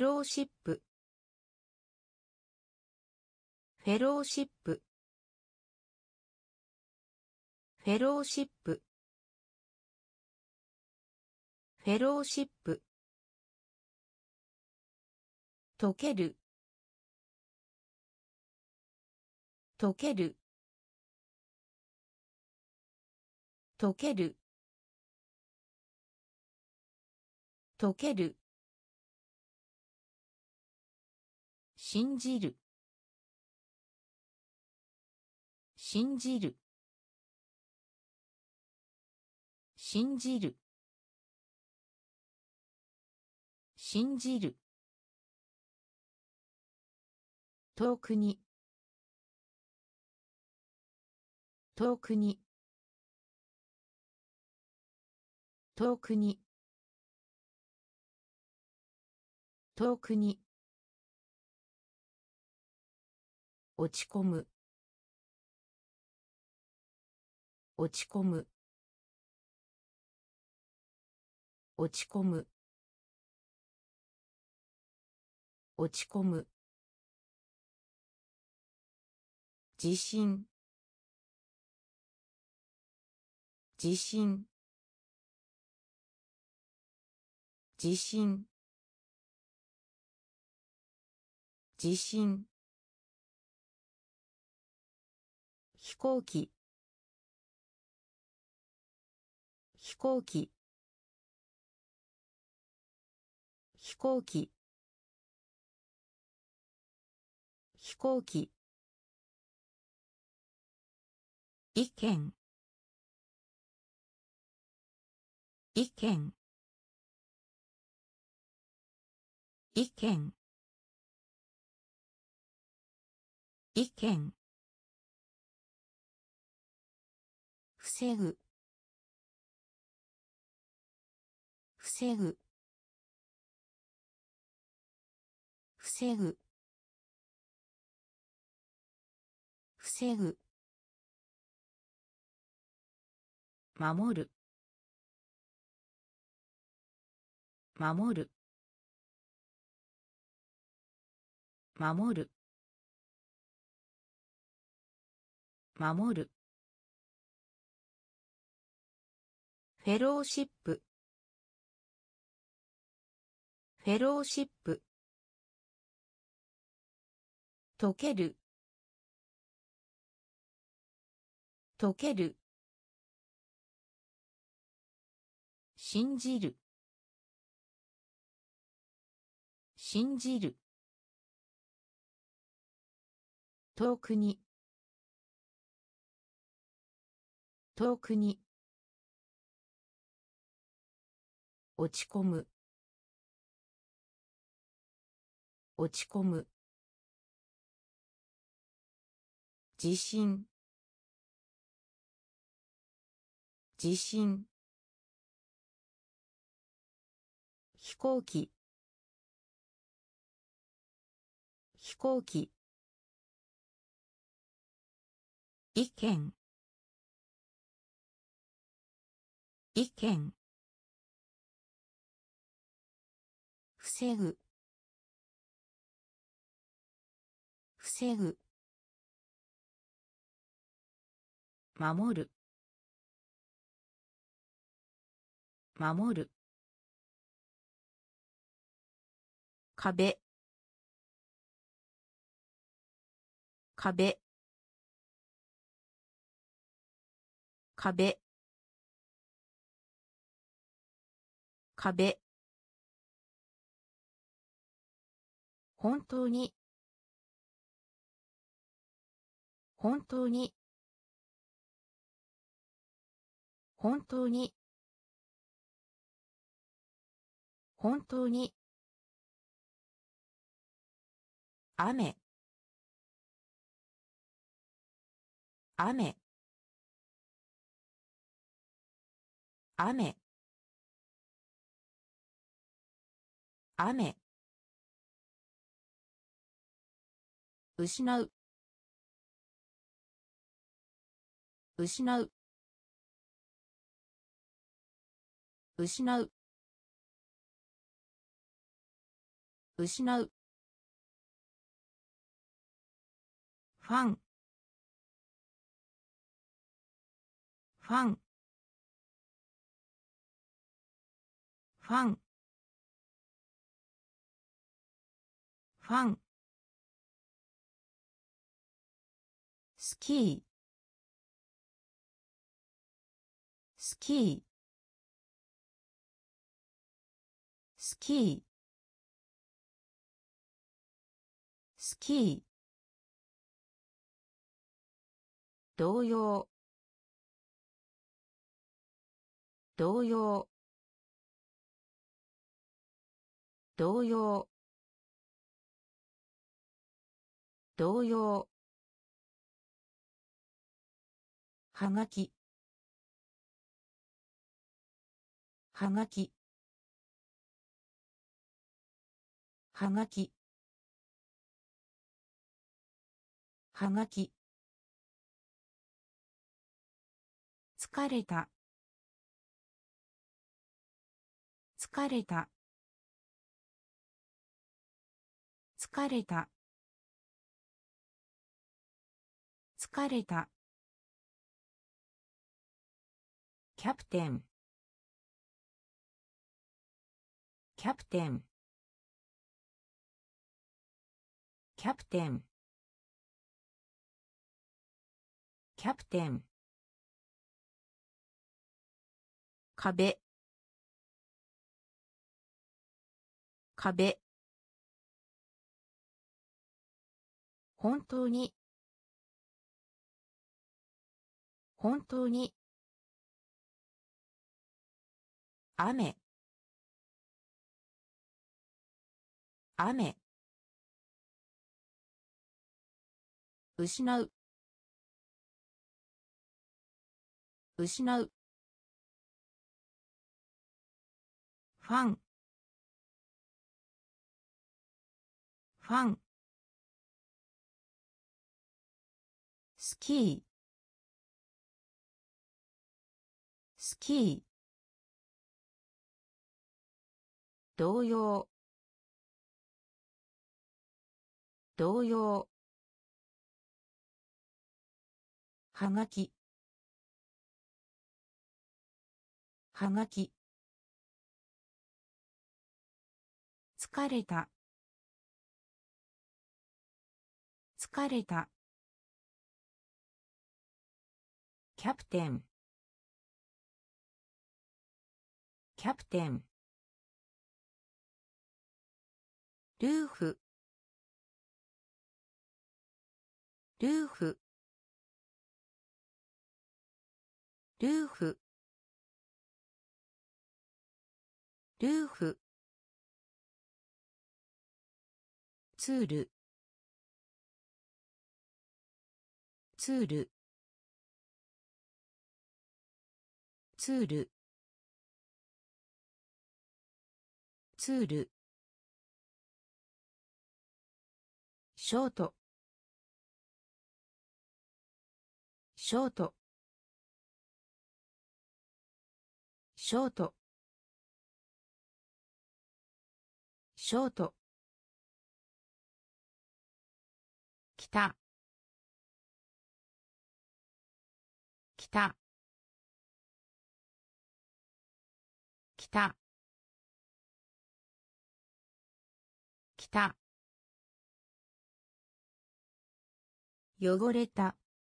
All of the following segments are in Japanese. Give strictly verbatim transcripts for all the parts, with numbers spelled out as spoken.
フェローシップフェローシップフェローシップフェローシップ溶ける溶ける溶ける溶ける信じる信じる信じる信じる遠くに遠くに遠くに遠くに落ち込む落ち込む落ち込む落ち込む地震地震地震地震飛行機飛行機飛行機飛行機意見意見意見意見防ぐ防ぐ防ぐ防ぐ守る守る守る守るフェローシップフェローシップ溶ける溶ける信じる信じる遠くに遠くに落ち込む落ち込む地震地震飛行機飛行機意見意見防ぐ防ぐ守る守る壁壁壁壁本当に本当に本当に本当に雨雨雨雨失う失う失う失う。ファン。ファン。ファン。ファン。スキー。スキー。スキー。スキー。同様。同様。同様。同様。はがき。はがき。はがき。はがき。疲れた。疲れた。疲れた。疲れた。キャプテン。キャプテン。キャプテン。キャプテン。壁。壁。本当に。本当に。雨。雨。失う。失う。ファン。ファン。スキー。スキー。同様。同様。はがき。はがき。疲れた。疲れた。キャプテン。キャプテン。ルーフ。ルーフ。ルーフ。ルーフ。ツール。ツール。ツール。ツール。ショート。ショート。ショート。ショート。きた。きた。きた。きた。汚れた。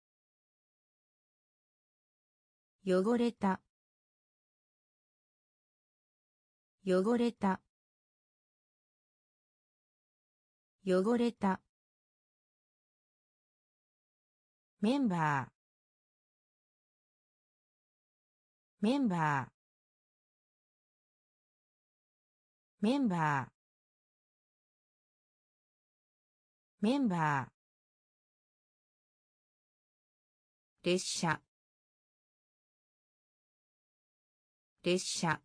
汚れた。汚れた。汚れた。メンバー。メンバー。メンバー。メンバー。列車。列車。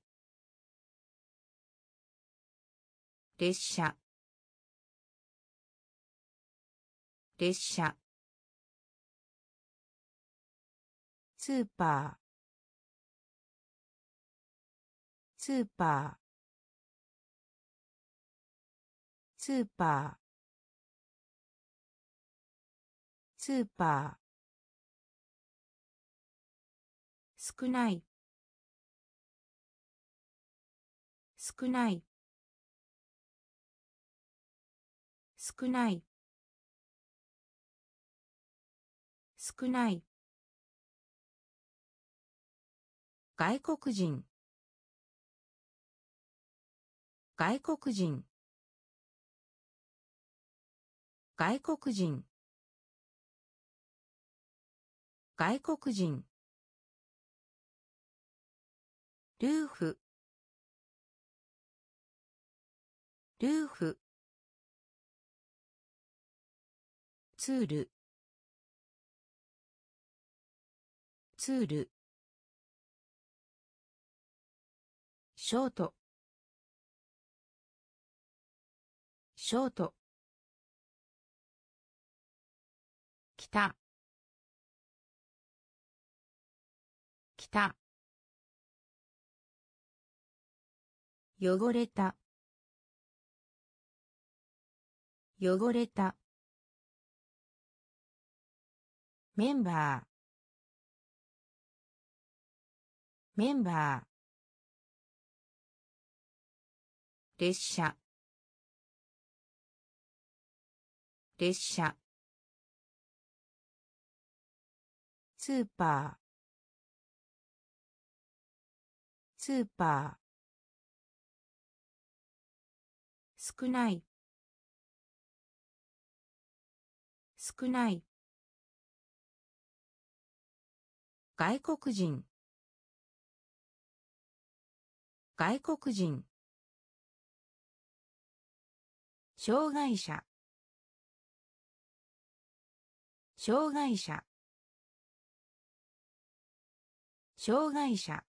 列車。列車。スーパー。スーパー。 スーパースーパー少ない少ない少ない少ない外国人外国人外国人外国人ルーフルーフツールツールショートショートきたきた汚れた汚れたメンバーメンバー列車列車スーパースーパー少ない少ない外国人外国人障害者障害者障害者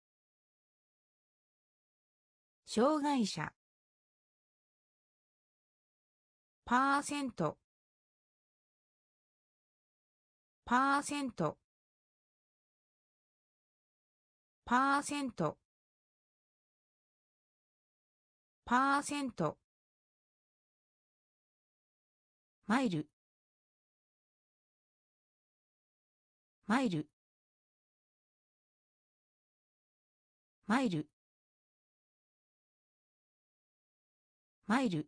障害者パーセントパーセントパーセントパーセントマイルマイルマイルマイル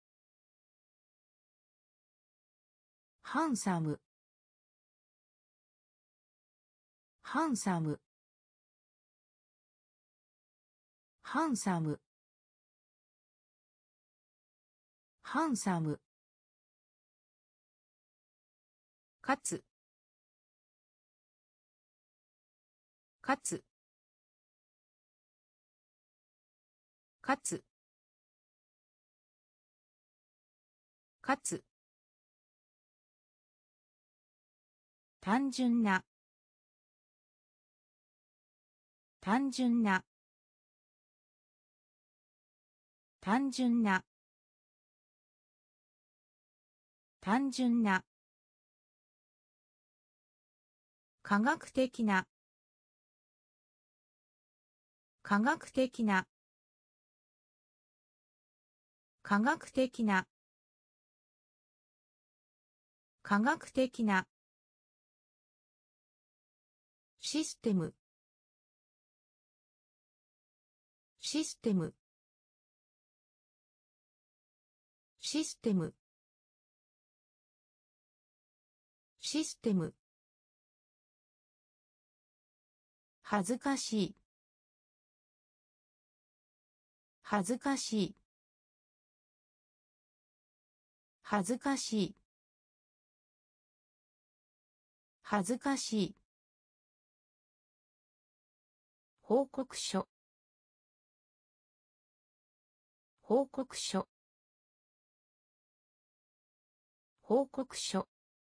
ハンサムハンサムハンサムハンサムかつかつかつかつ単純な単純な単純な単純な科学的な科学的な科学的な科学的なシステムシステムシステムシステム恥ずかしい恥ずかしい恥ずかしい恥ずかしい報告書報告書報告書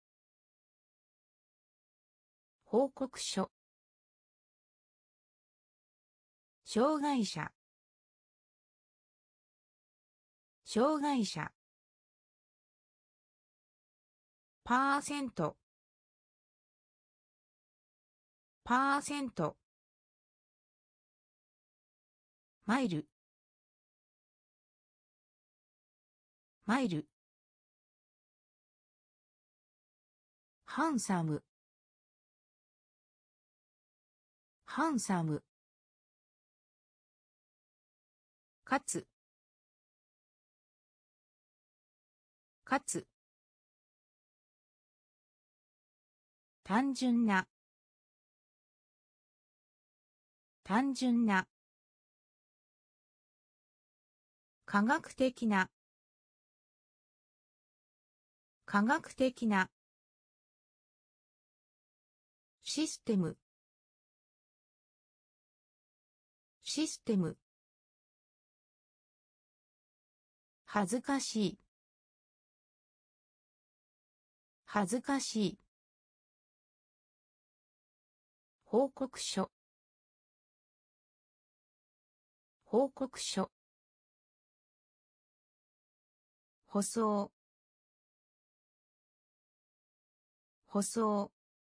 報告書障害者障害者パーセントパーセントマイルマイル、ハンサム、ハンサム、かつ、かつ、単純な、単純な、科学的な、科学的な、システム、システム、恥ずかしい、恥ずかしい、報告書、報告書、舗装、舗装、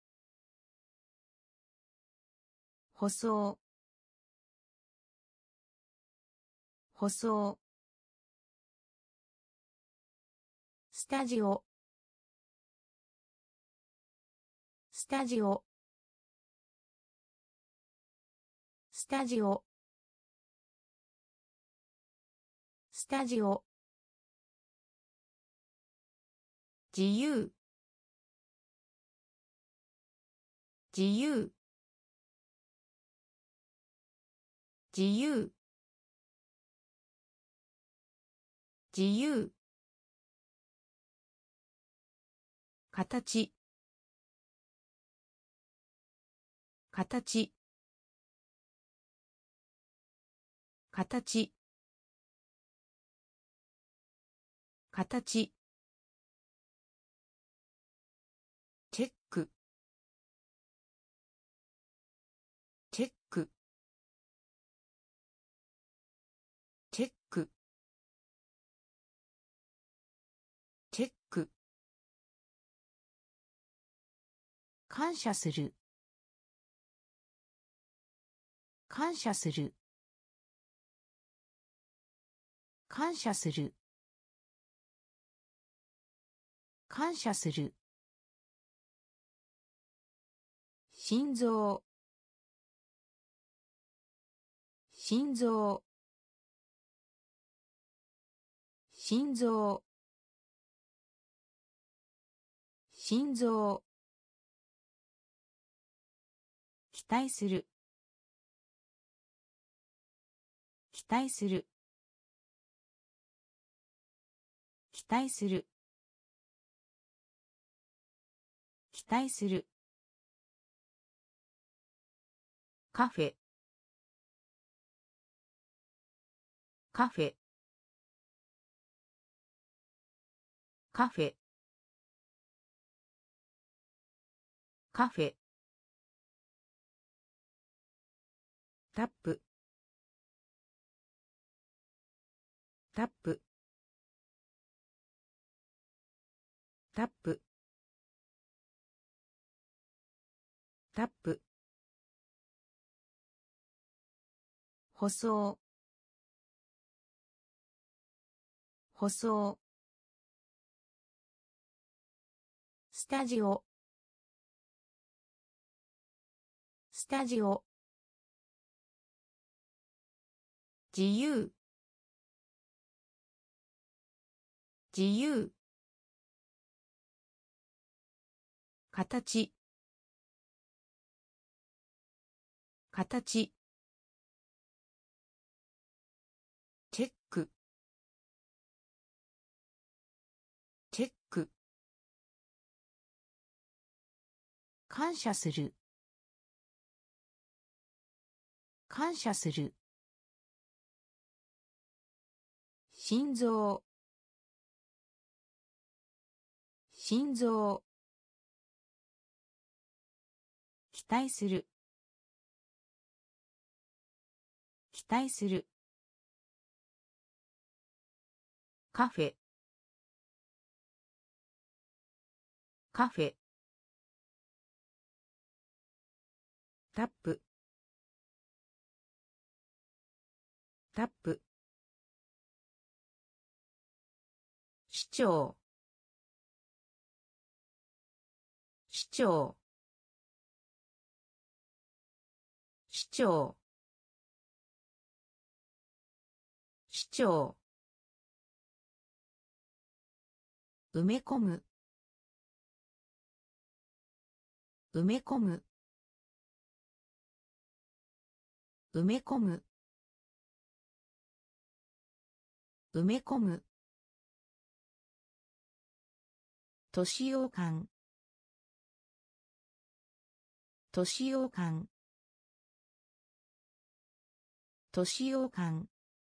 舗装、舗装、スタジオ、スタジオ、スタジオ、スタジオ、自由、自由、自由、自由、形、形、形、形、チェック、チェック、チェック、チェック、感謝する、感謝する、感謝する、感謝する、心臓、心臓、心臓、心臓、期待する、期待する、期待する、期待する、カフェ、カフェ、カフェ、カフェ、タップ、タップ、タップ、タップ、舗装、舗装、スタジオ、スタジオ、自由、自由、形、形、チェック、チェック、感謝する、感謝する、心臓、心臓、期待する、期待する、カフェ、カフェ、タップ、タップ、 長市長市長市長埋め込む埋め込む埋め込む埋め込む都市洋館都市洋館都市洋館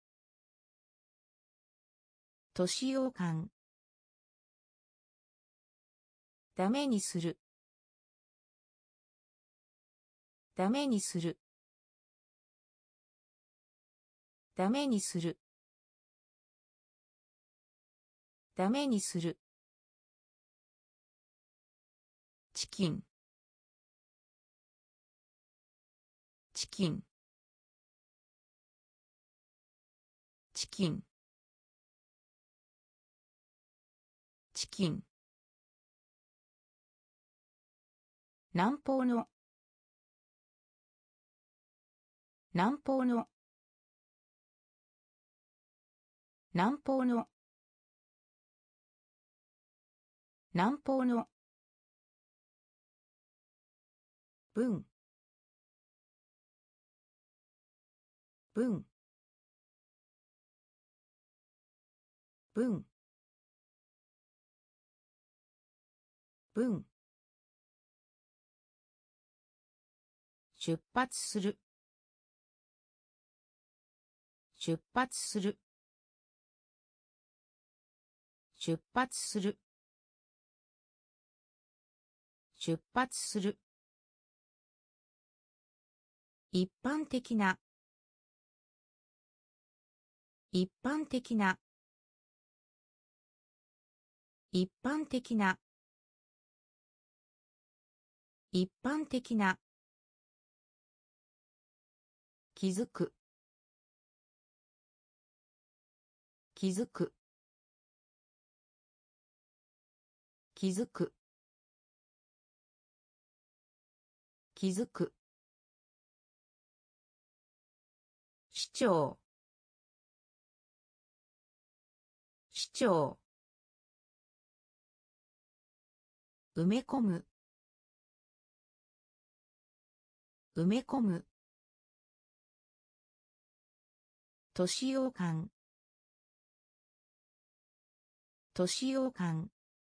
都市洋館ダメにするダメにするダメにするダメにするチキンチキンチキンチキン南方の南方の南方の南方の文文文文出発する出発する出発する出発する一般的な一般的な一般的な一般的な気づく気づく気づく気づく市長市長埋め込む埋め込む都市洋館都市洋館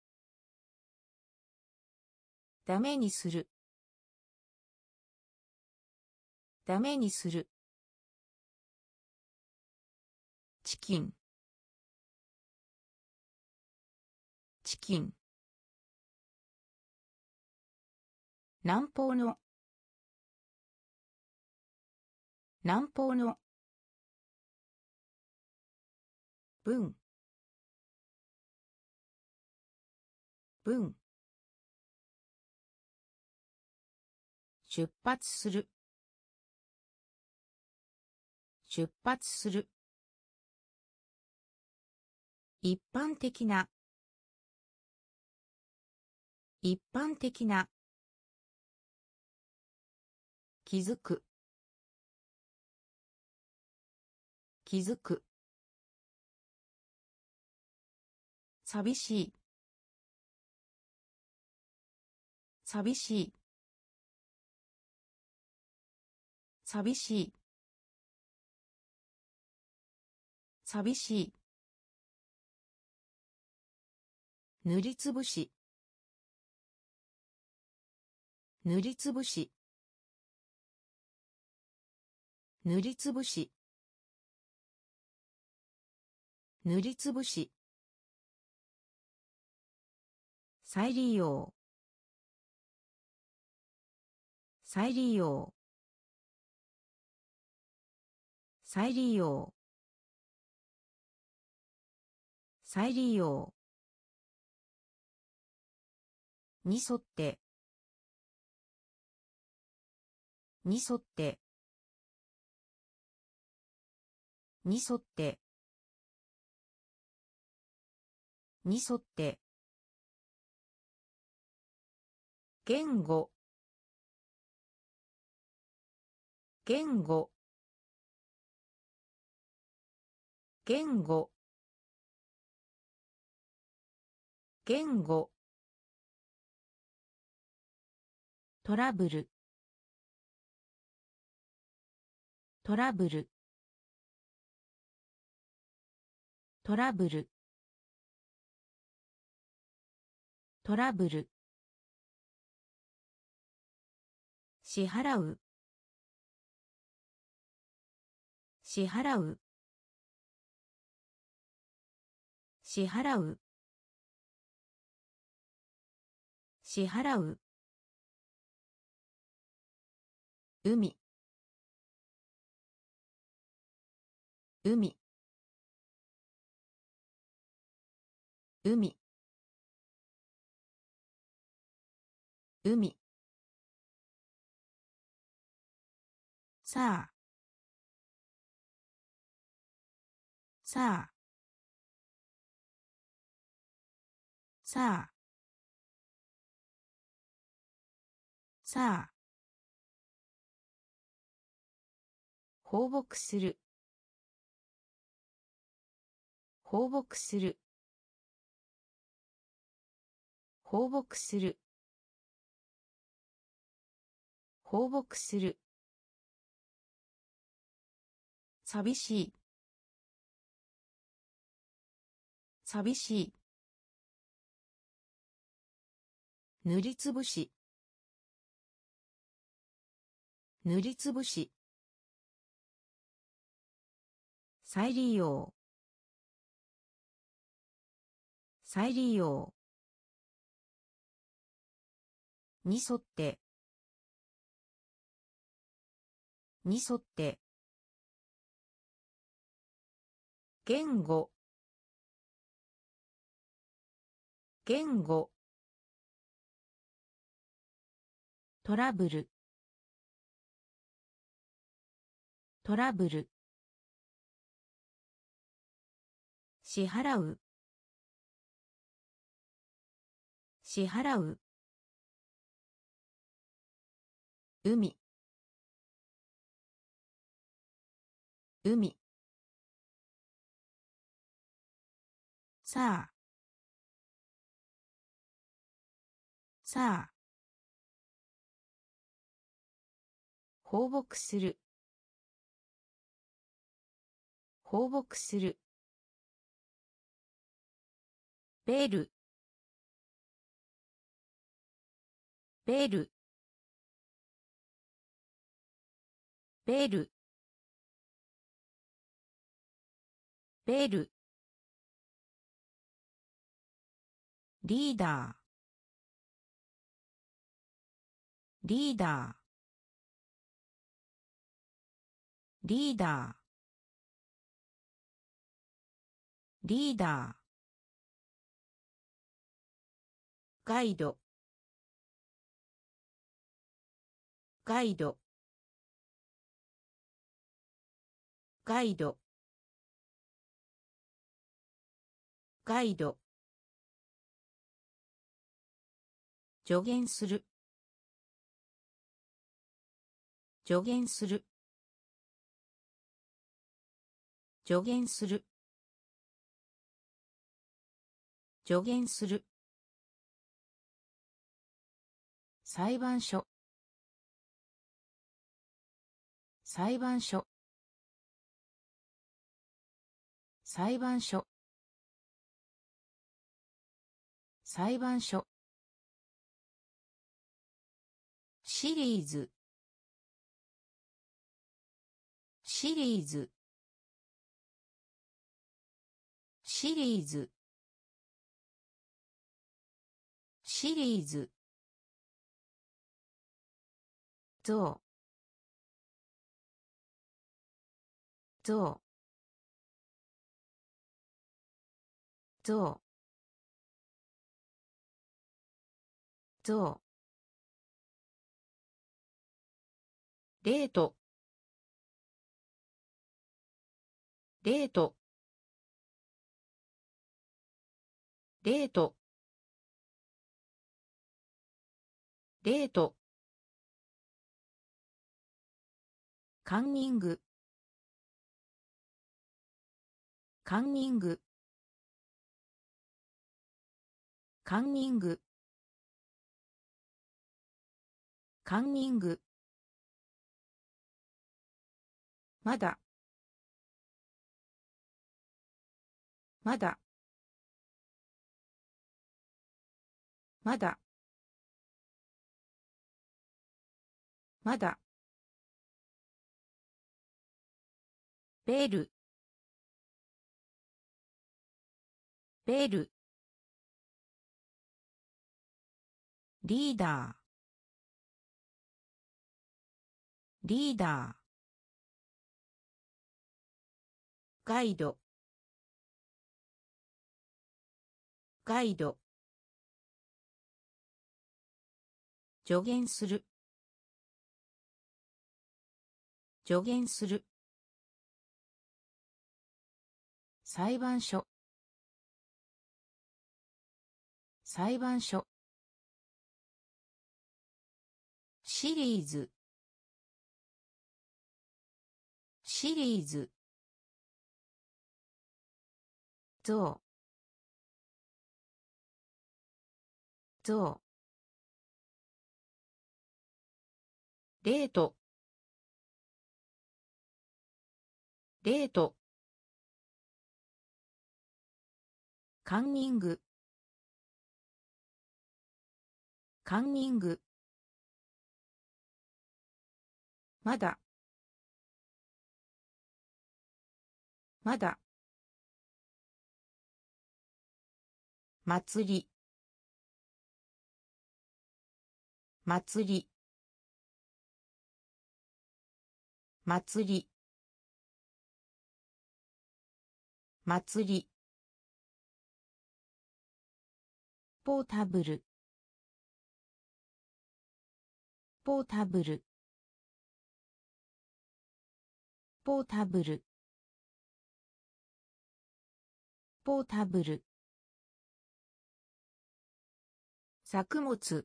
ダメにするダメにするチキンチキン南方の南方の文文出発する出発する一般的な一般的な気づく気づく寂しい寂しい寂しい寂しい塗りつぶし塗りつぶし塗りつぶし塗りつぶし再利用再利用再利用再利用に沿ってに沿ってに沿ってに沿って、言語、言語、言語、言語、トラブル、トラブル、トラブル、トラブル、支払う、支払う、支払う、支払う、海、海、海、海、さあ、さあ、さあ、さあ、放牧する、放牧する、放牧する、放牧する、寂しい、寂しい、塗りつぶし、塗りつぶし、再利用、再利用、に沿って、に沿って、言語、言語、トラブル、トラブル、支払う、支払う、海、海、さあ、さあ、放牧する、放牧する、ベル、ベル、ベル、ベル、リーダー、リーダー、リーダー、リーダー、ガイド、ガイド、ガイド、ガイド、助言する、助言する、助言する、助言する、裁判所、裁判所、裁判所、裁判所、シリーズ、シリーズ、シリーズ、シリーズ、ゾウ、ゾウ、ゾウ、ゾウ、レート、レート、 デートデートカンニングカンニングカンニングカンニングまだまだまだまだベールベールリーダーリーダーガイドガイド助言する助言する裁判所裁判所シリーズシリーズゾウゾウデートデートカンニングカンニングまだまだ祭り祭り祭り祭りポータブルポータブルポータブルポータブル作物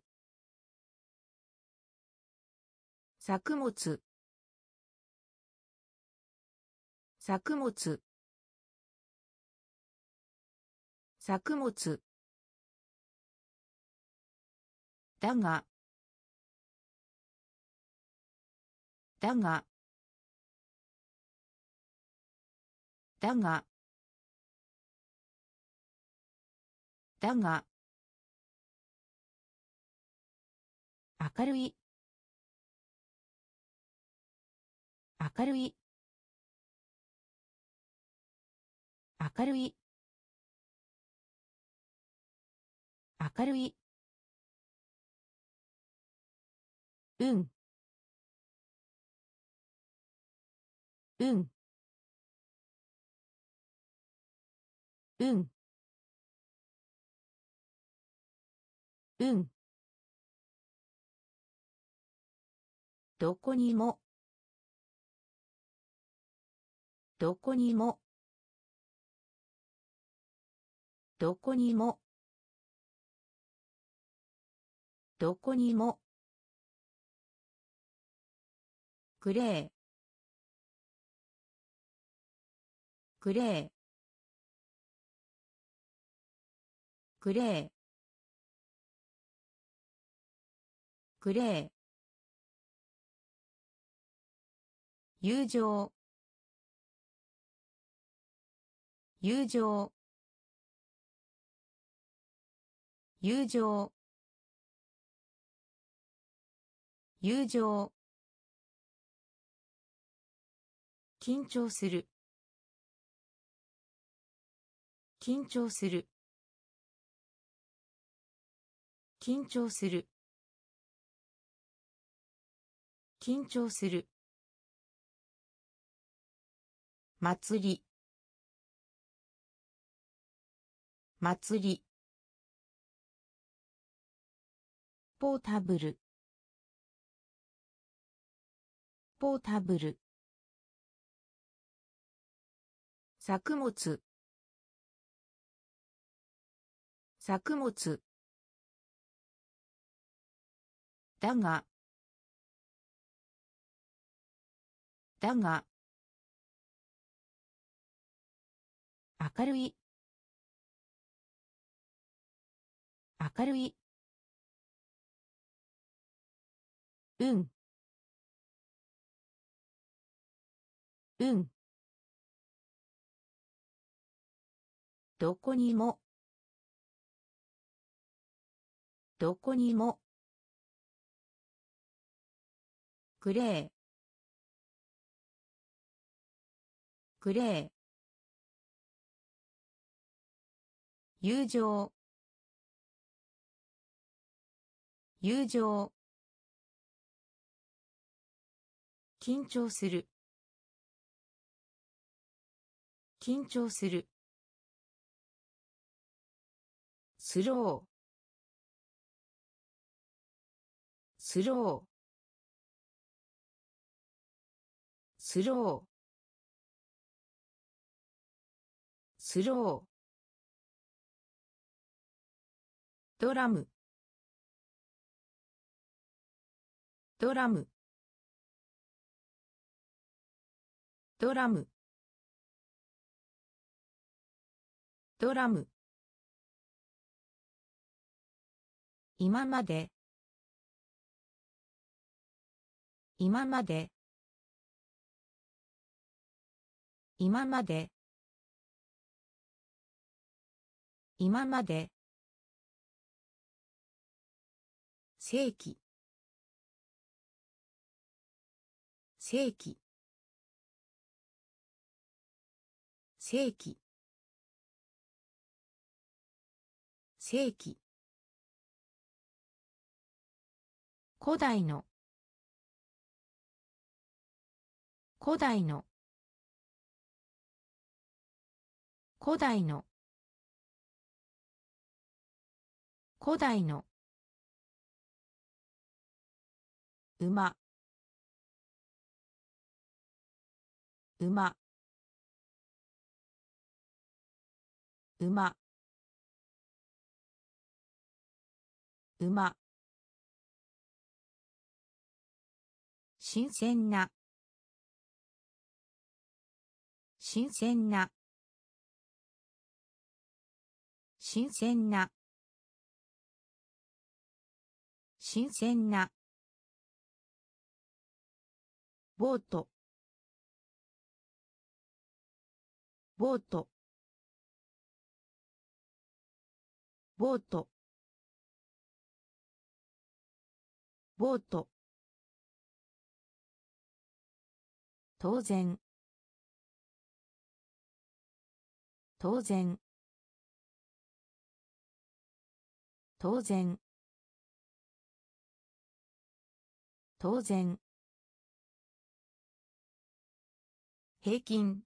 作物作物作物だがだがだがだが明るい明るい明るい明るいうんうんうんうんどこにもどこにもどこにもどこにもグレーグレーグレーグレー友情友情友情友情緊張する緊張する緊張する緊張する祭り祭りポータブルポータブル作物作物だがだが明るい明るいうんうんどこにもどこにもグレーグレー友情友情緊張する緊張するスロースロースロースロードラムドラムドラムドラム今まで今まで今まで今まで世紀世紀世紀世紀古代の古代の古代の古代の馬馬馬馬新鮮な新鮮な新鮮な新鮮なボートボートボートボート当然当然当然当然平均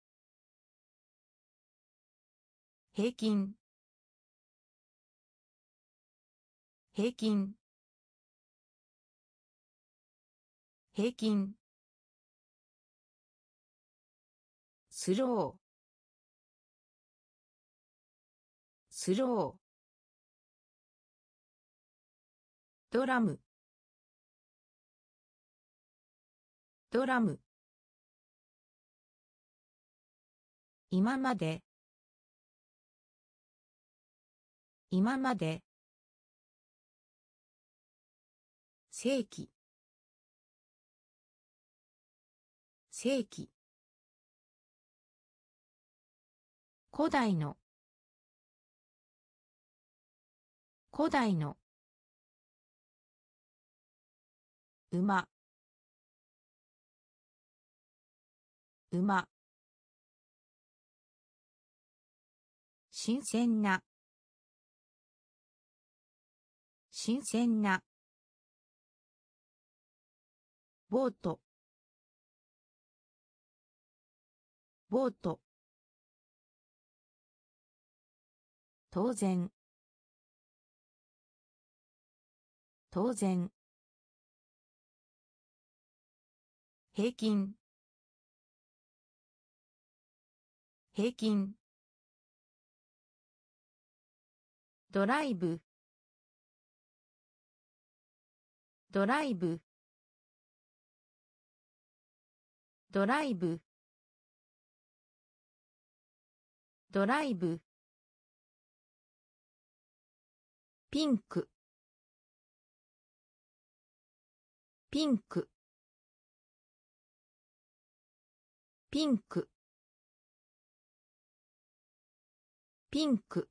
平均平均平均スロースロードラムドラム今まで今まで世紀世紀古代の古代の馬馬新鮮な新鮮なボートボート当然当然平均平均ドライブドライブドライブドライブピンクピンクピンクピンク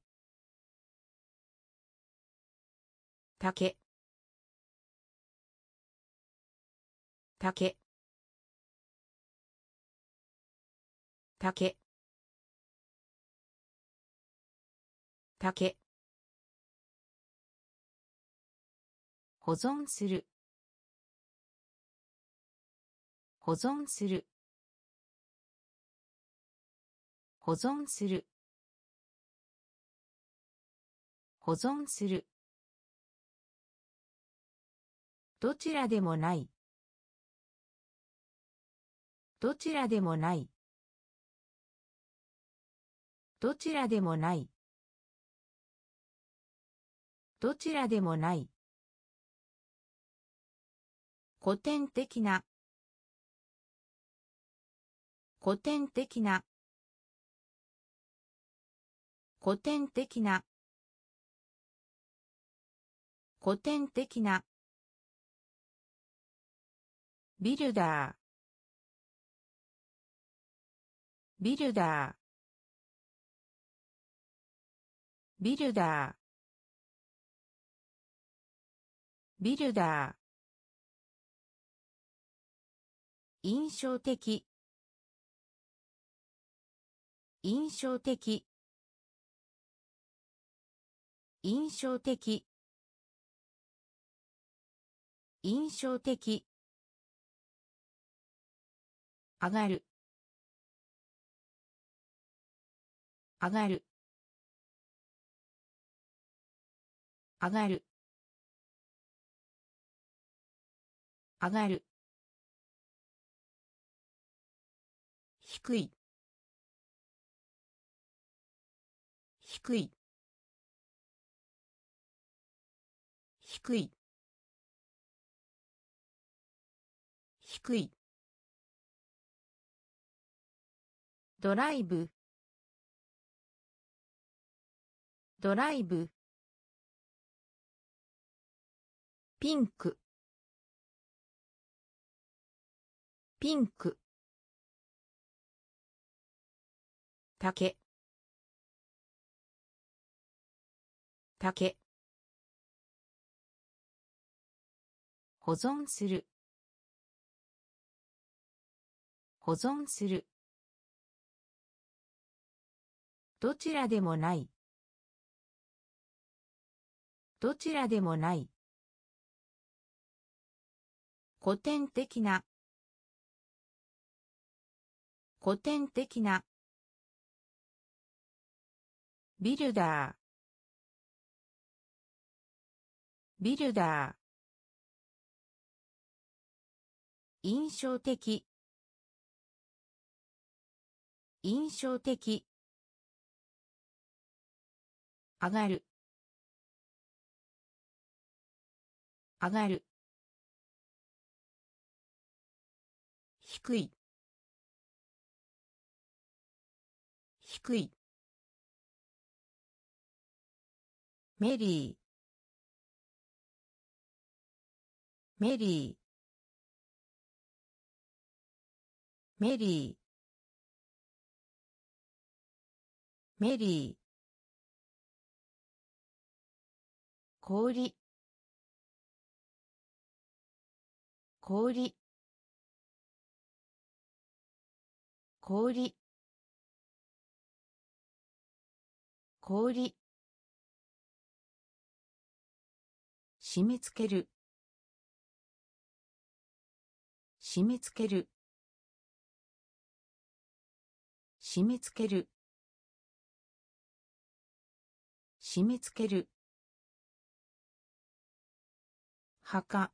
竹竹竹竹保存する保存する保存する保存するどちらでもないどちらでもないどちらでもないどちらでもない古典的な古典的な古典的な古典的なビルダービルダービルダービルダー印象的印象的印象的印象的上がる上がる上がる上がる低い低い低い低いドライブドライブピンクピンク竹竹保存する保存するどちらでもないどちらでもない古典的な古典的なビルダービルダー印象的印象的上がる上がる低い低いメリーメリーメリーメリー氷氷氷氷締め付ける締め付ける締め付ける締め付ける墓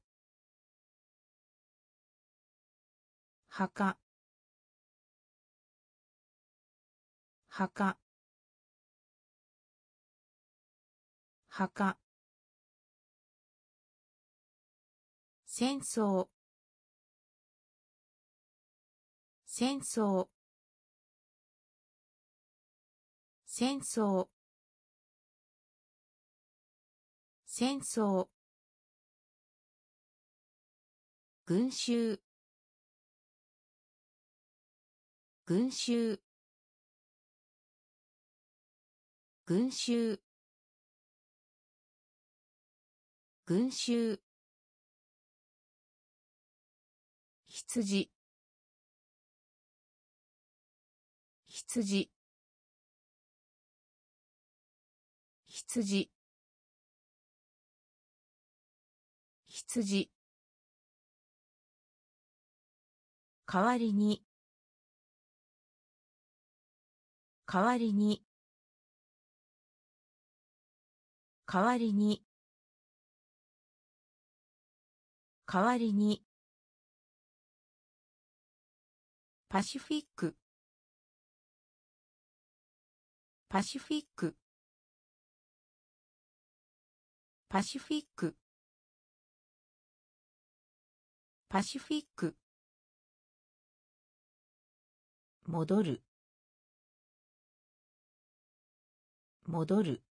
墓墓墓、戦争、戦争、戦争、戦争、群衆、群衆、群衆、群衆、羊、羊、羊、羊、代わりに、代わりに、代わりに、代わりに、パシフィック、パシフィック、パシフィック、パシフィック、戻る、戻る、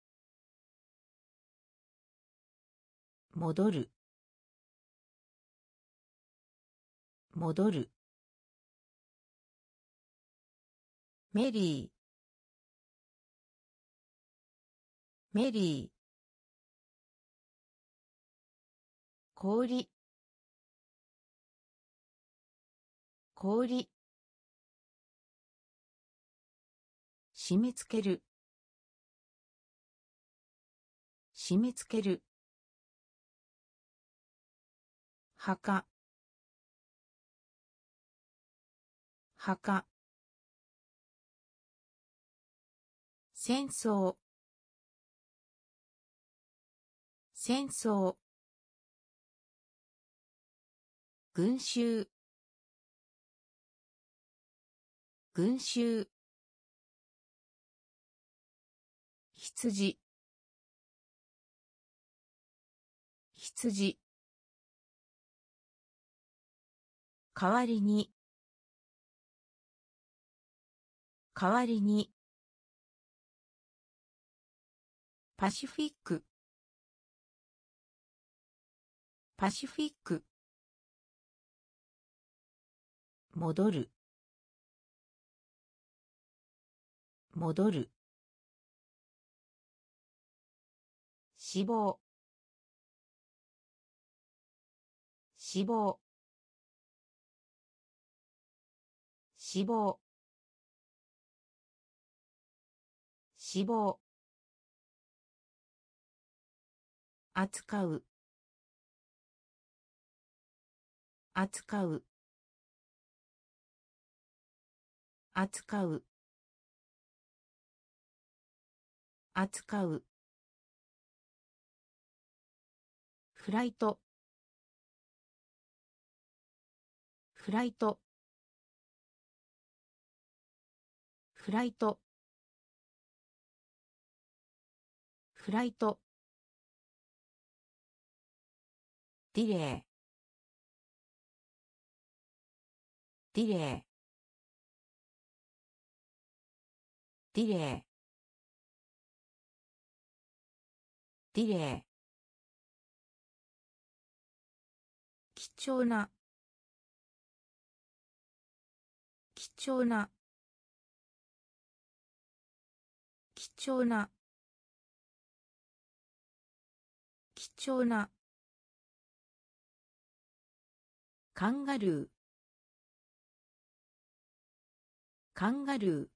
戻る、戻る、メリー、メリー、氷、氷、締め付ける、締め付ける、墓、墓、戦争、戦争、群衆、群衆、羊、羊、代わりに、代わりに、パシフィック、パシフィック、戻る、戻る、死亡、死亡、死亡、死亡、扱う、扱う、扱う、扱う、フライト、フライト、フライト、フライト、ディレイ、ディレイ、ディレイ、ディレイ、貴重な、貴重な、貴重な、貴重な、カンガルー、カンガルー、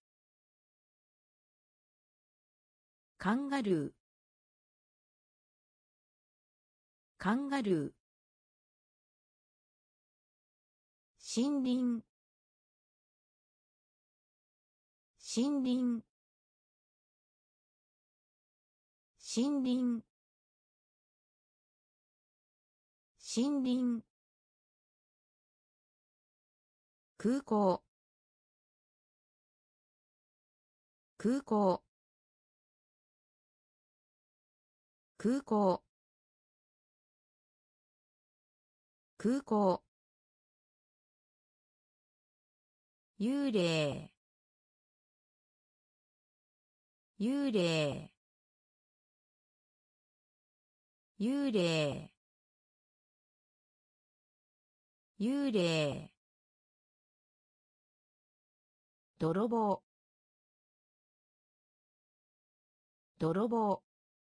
カンガルー、カンガルー、森林、森林、森林、森林、空港、空港、 空港空港幽霊幽霊幽霊幽霊泥棒泥棒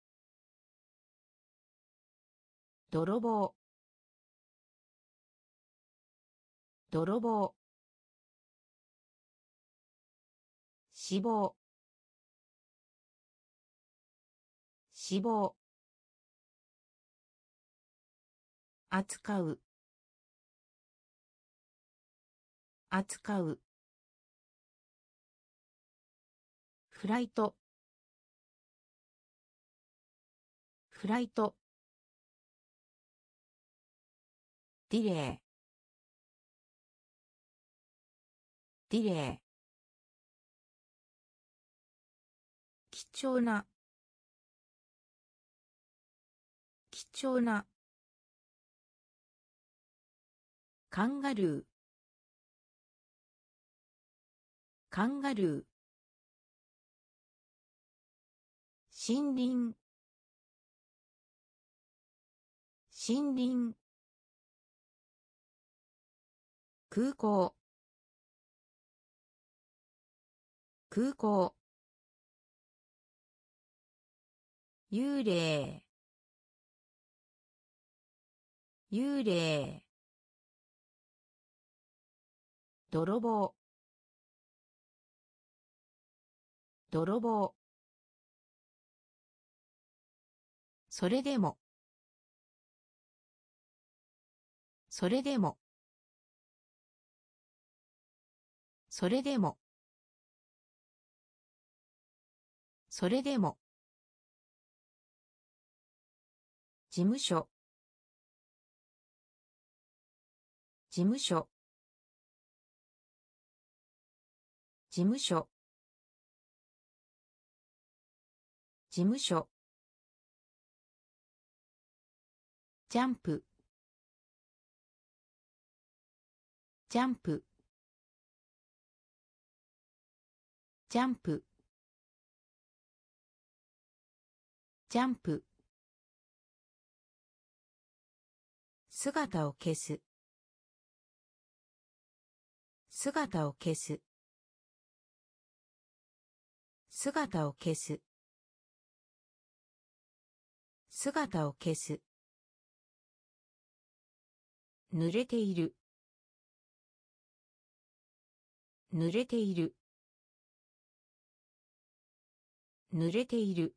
泥棒泥棒死亡死亡扱う扱うフライトフライトディレイディレイ貴重な貴重なカンガルーカンガルー森林森林空港空港幽霊幽霊泥棒泥棒それでもそれでもそれでもそれでも事務所事務所事務所事務所ジャンプジャンプジャンプジャンプ姿を消す姿を消す姿を消す姿を消す濡れている濡れている濡れている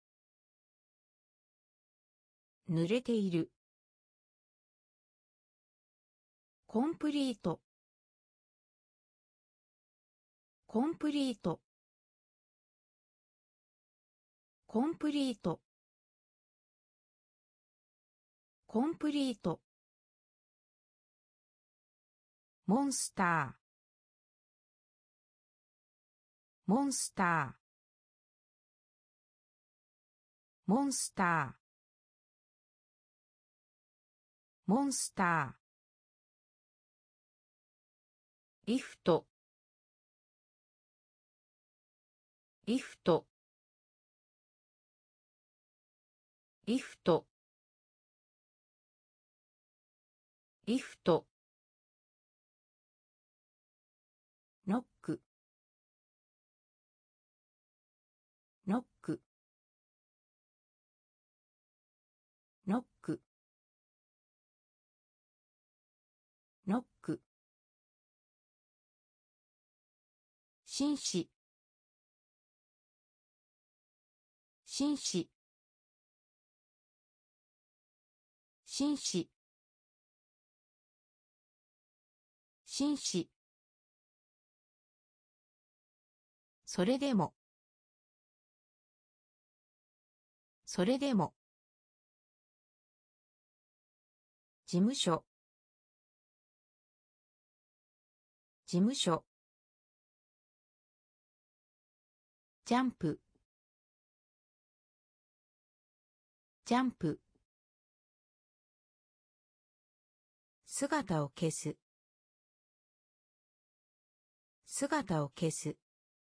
濡れているコンプリートコンプリートコンプリートコンプリートモンスターモンスターモンスターモンスターリフトリフトリフトリフトノックノックノックノック紳士紳士紳士紳士それでもそれでも事務所事務所ジャンプジャンプ。姿を消す。姿を消す。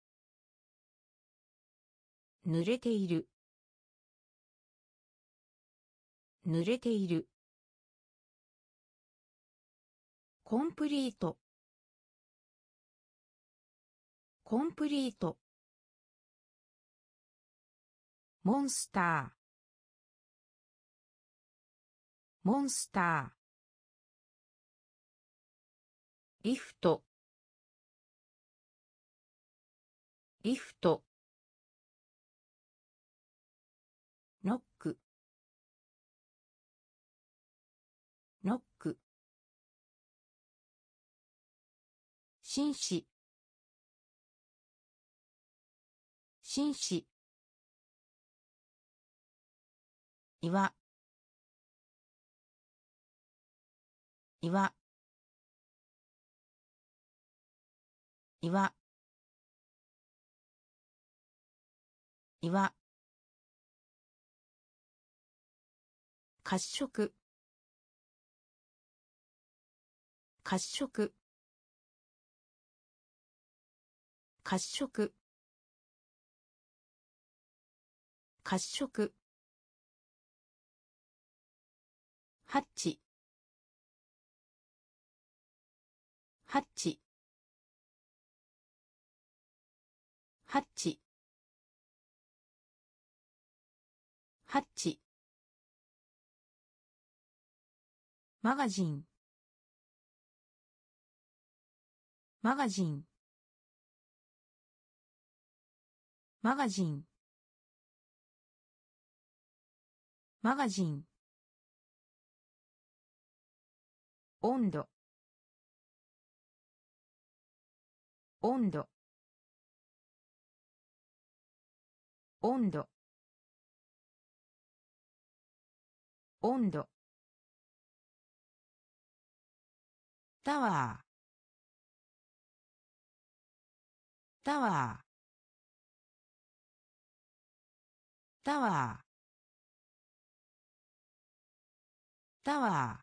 濡れている。濡れている。コンプリート。コンプリート。モンスター。モンスター。リフト。リフト。ノック。ノック。紳士。紳士。岩。岩。岩。岩。褐色。褐色。褐色。褐色。ハッチ。ハッチ。ハッチ。ハッチ。マガジン。マガジン。マガジン。マガジン。温度。温度。温度。温度。タワー。タワー。タワー。タワ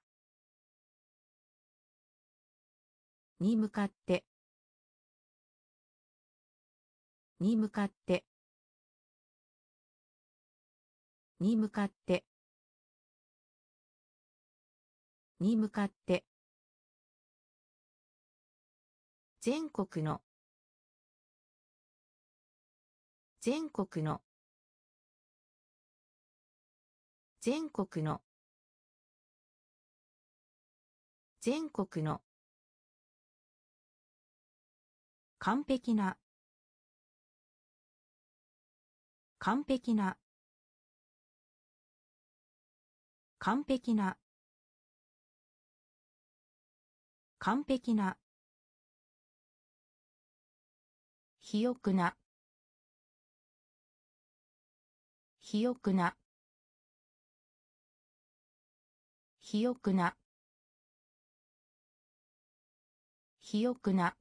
ー。に向かって。に向かって。に向かって。に向かって。全国の。全国の。全国の。全国の。完璧な。完璧な。完璧な。完璧な。肥沃な。肥沃な。肥沃な。肥沃な。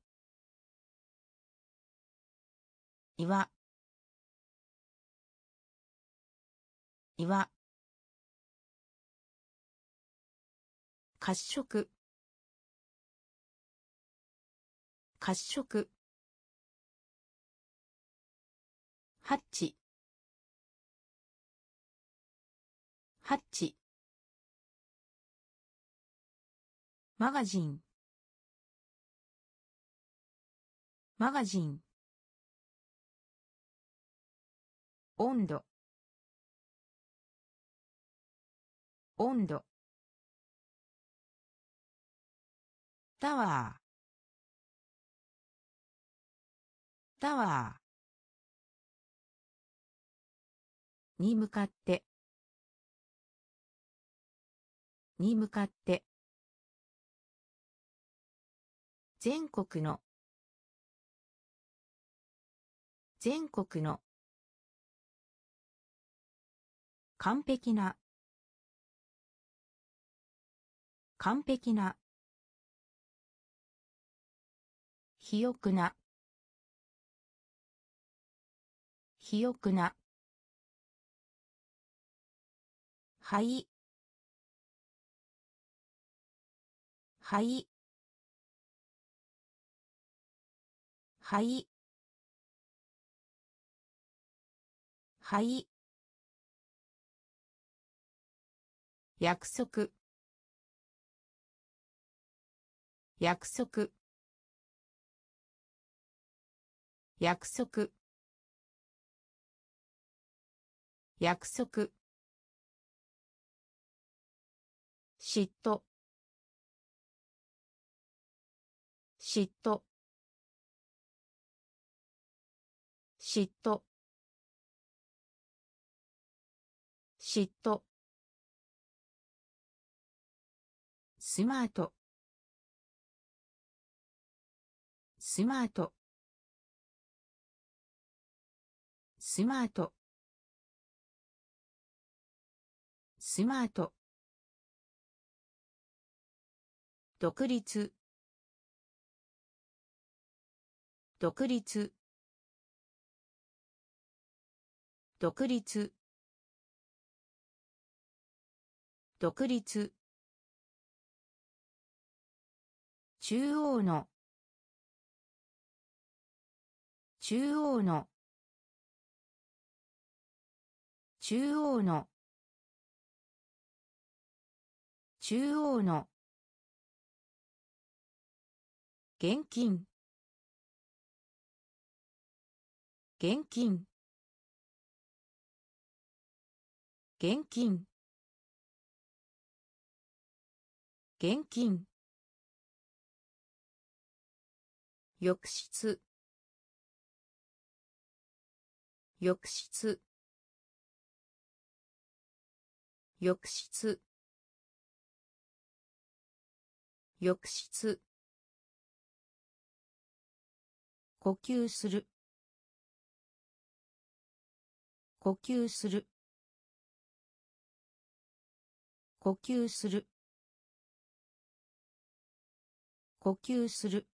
岩。岩。褐色。褐色。ハッチ。ハッチ。マガジン。マガジン。温度。温度。タワー。タワー。に向かって。に向かって。全国の。全国の。完璧な。完璧な。肥沃な。肥沃な。 はい。はい。はい。はい。約束。約束。約束。約束。嫉妬。嫉妬。嫉妬。嫉妬。スマート。スマート。スマート。スマート。独立。独立。独立。独立。中央の。中央の。中央の。中央の。現金。現金。現金。現金。浴室。浴室。浴室。浴室。呼吸する。呼吸する。呼吸する。呼吸する。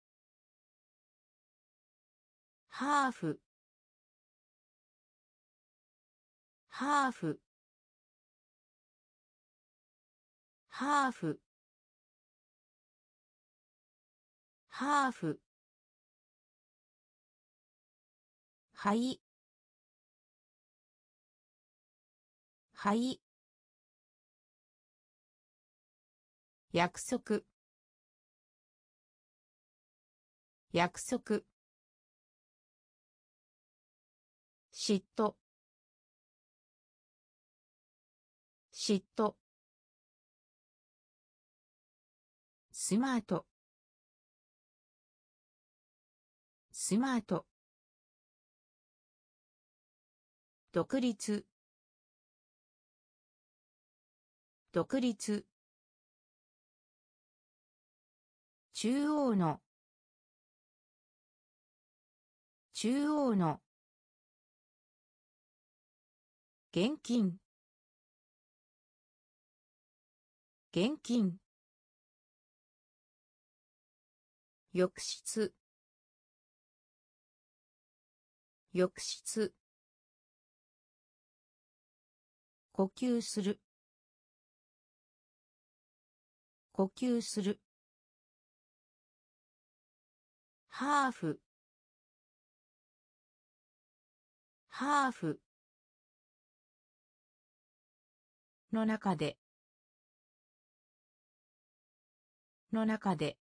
ハーフ。ハーフ。ハーフ。ハーフ。はい。はい。約束。約束。嫉妬。嫉妬。スマート。スマート。独立。独立。中央の。中央の。現金。現金。浴室。浴室。呼吸する。呼吸する。ハーフ。ハーフ。の中で。の中で。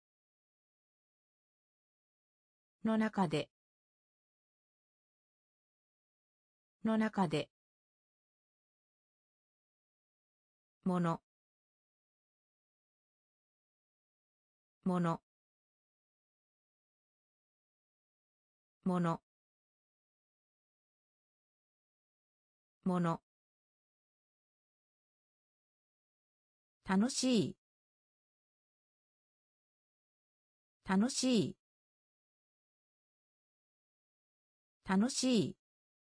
の中で。の中で。もの。もの。もの。もの。楽しい。楽しい。楽しい。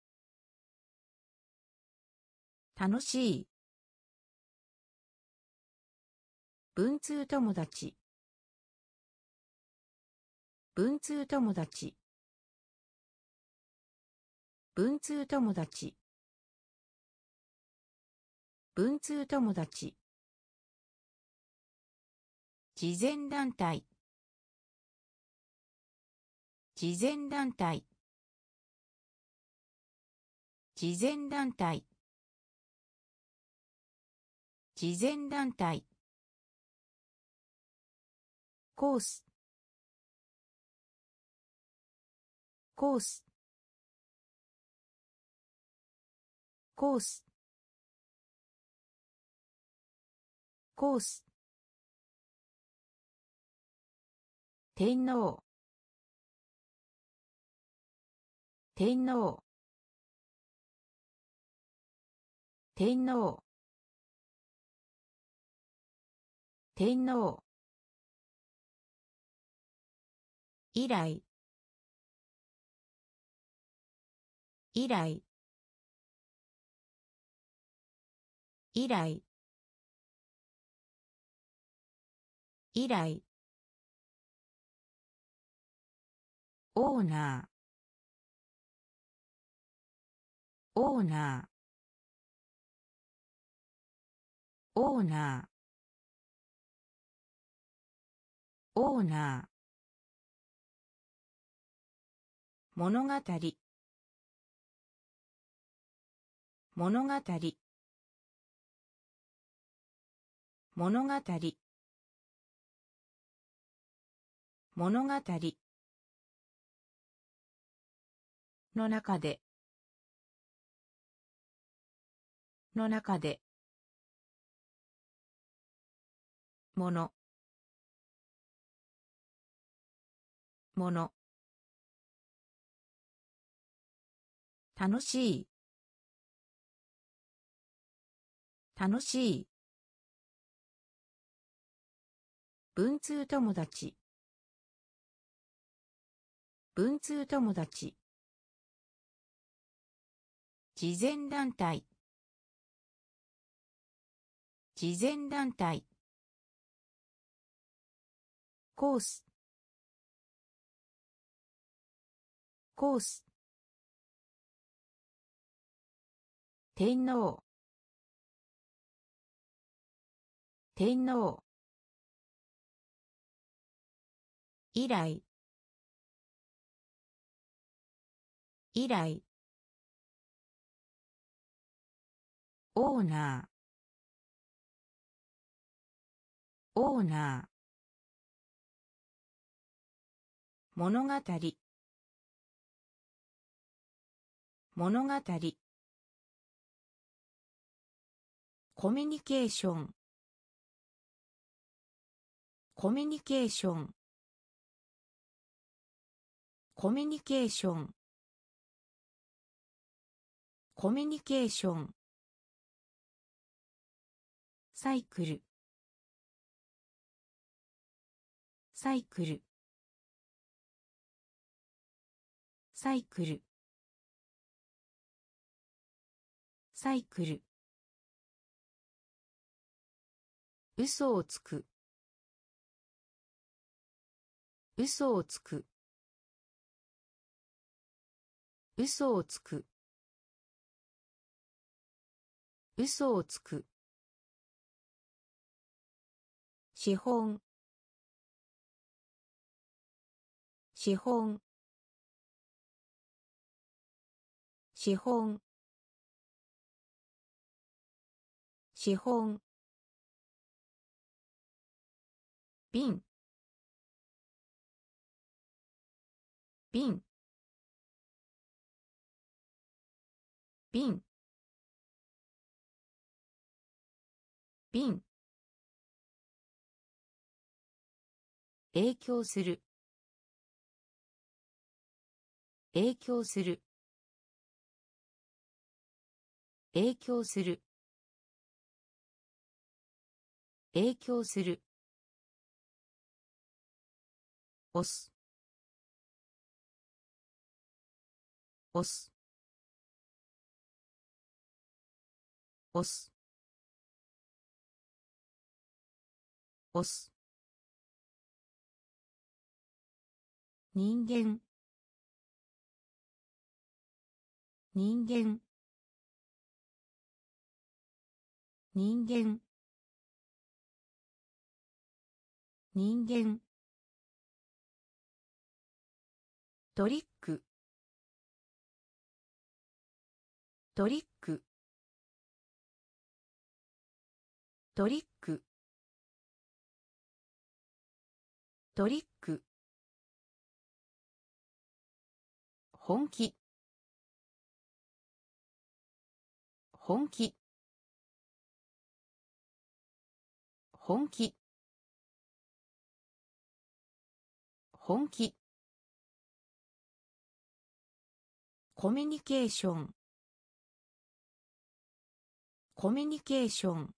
楽しい。文通友達。文通友達。文通友達。 文通友達。慈善団体。慈善団体。慈善団体。慈善団体。コース。コース。コース。コース。天皇。天皇。天皇。天皇。以来。以来。以来。以来。オーナー。オーナー。オーナー。オーナー。物語。物語。物語。物語。の中で。の中で。もの。もの。楽しい。楽しい。文通友達。文通友達。慈善団体。慈善団体。コース。コース。天皇。天皇。以来。以来。オーナー。オーナー。物語。物語。コミュニケーション。コミュニケーション。コミュニケーション。コミュニケーション。サイクル。サイクル。サイクル。サイクル。嘘をつく。嘘をつく。嘘をつく。嘘をつく。資本。資本。資本。資本。瓶。瓶。瓶。瓶。影響する。影響する。影響する。影響する。押す。押す。押す。押す。人間。人間。 人間人間トリックトリックトリックトリック本気本気本気本気コミュニケーションコミュニケーション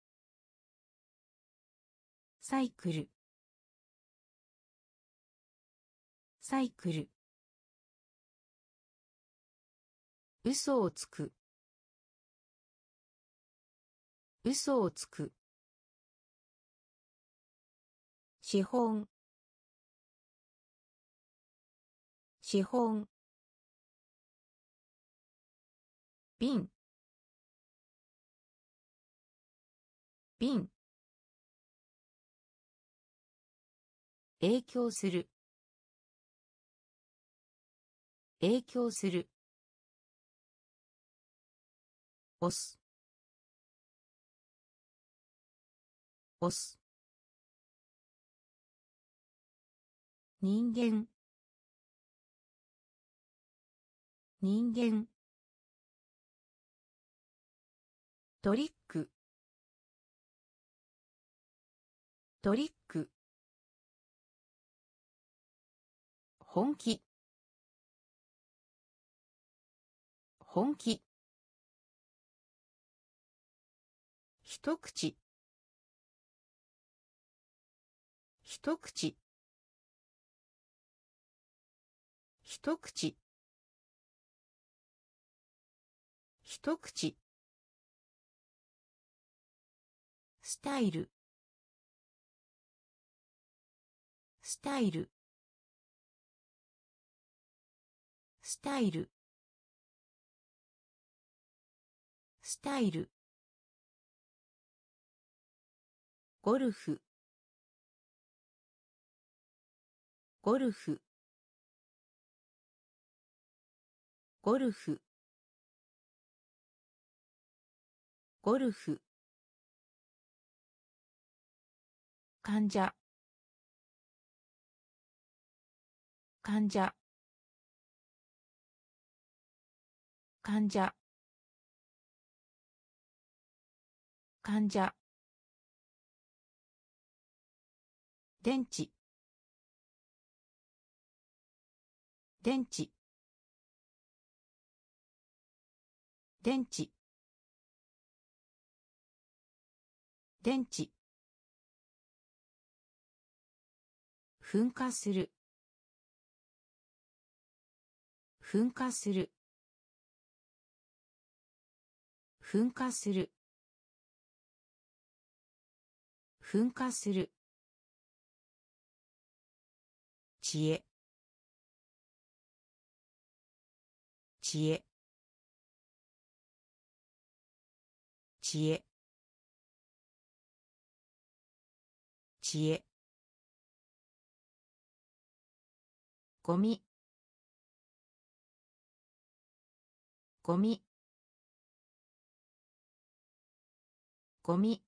サイクルサイクル嘘をつく嘘をつく資本資本瓶瓶影響する影響する押す押す人間人間トリックトリック本気本気一口一口一口一口スタイルスタイルスタイルスタイルゴルフゴルフゴルフゴルフ患者患者患者患者電池電池電池電池噴火する噴火する噴火する噴火する知恵知恵知恵知恵ゴミゴミゴミ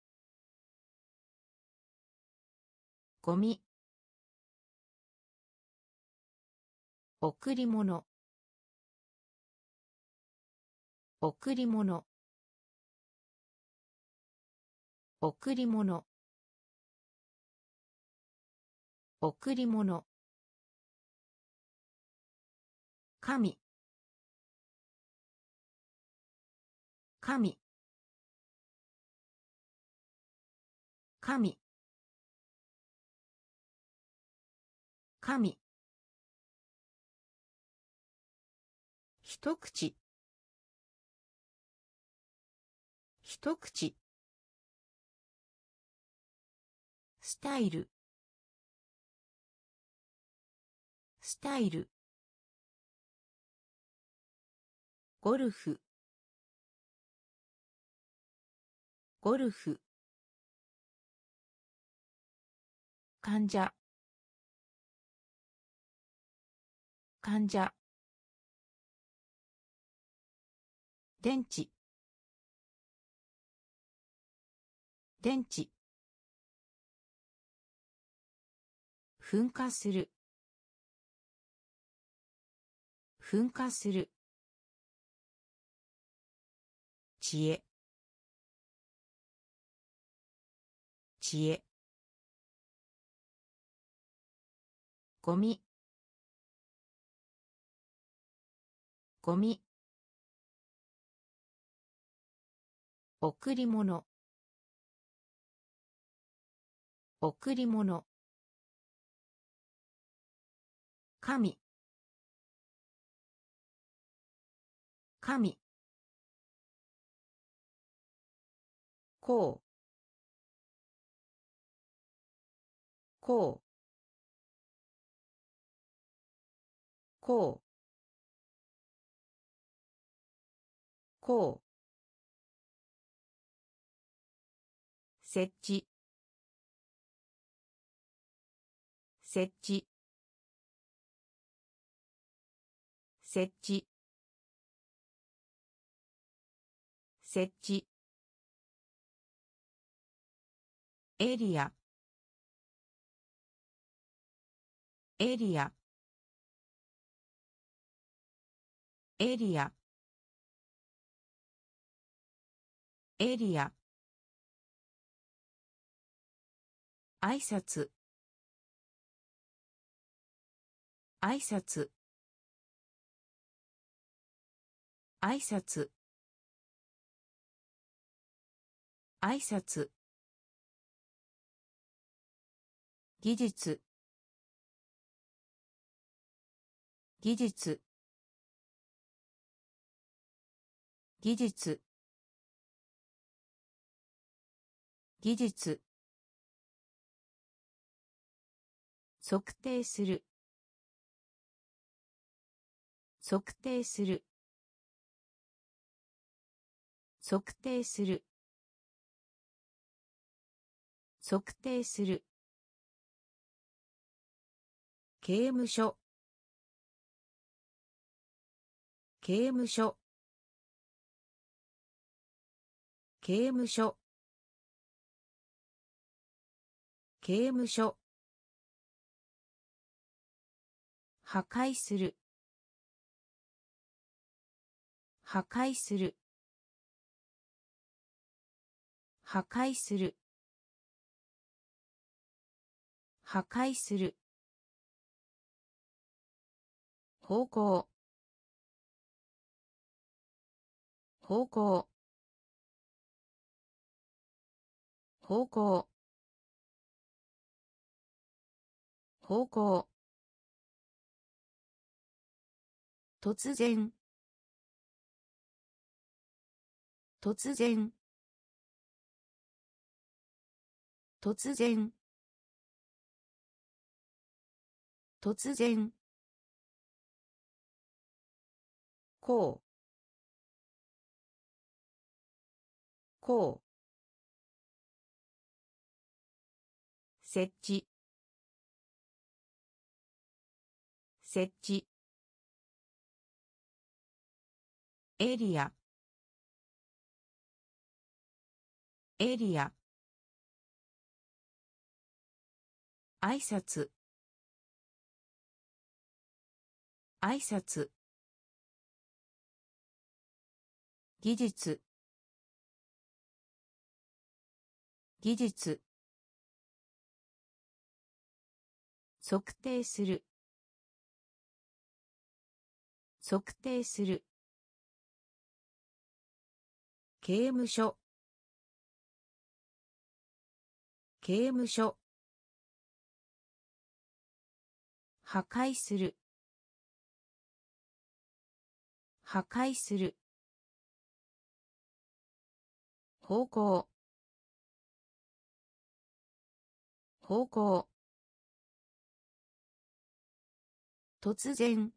ゴミ贈り物贈り物贈り物贈り物神神神神一口一口スタイルスタイルゴルフゴルフ患者患者電池電池噴火する噴火する知恵知恵ゴミゴミ贈り物贈り物神神こうこうこうこう設置設置設置設置エリアエリアエリアエリア挨拶挨拶挨拶挨拶技術技術技術技術測定する測定する測定する測定する刑務所刑務所刑務所刑務所破壊する破壊する破壊する破壊する方向方向方向方向突然突然突然突然こうこう設置設置エリアエリア挨拶挨拶技術技術測定する測定する刑務所刑務所破壊する破壊する方向方向突然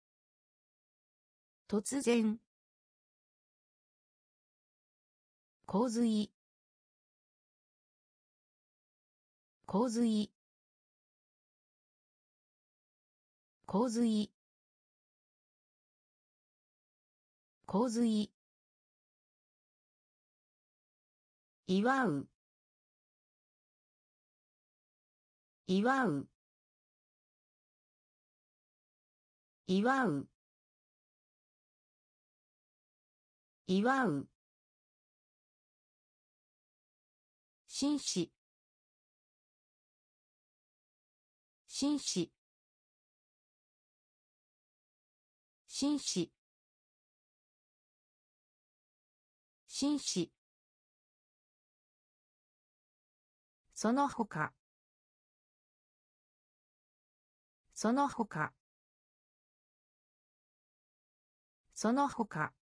突然洪水洪水洪水洪水祝う祝う祝う祝う紳士紳士紳士紳士その他その他その他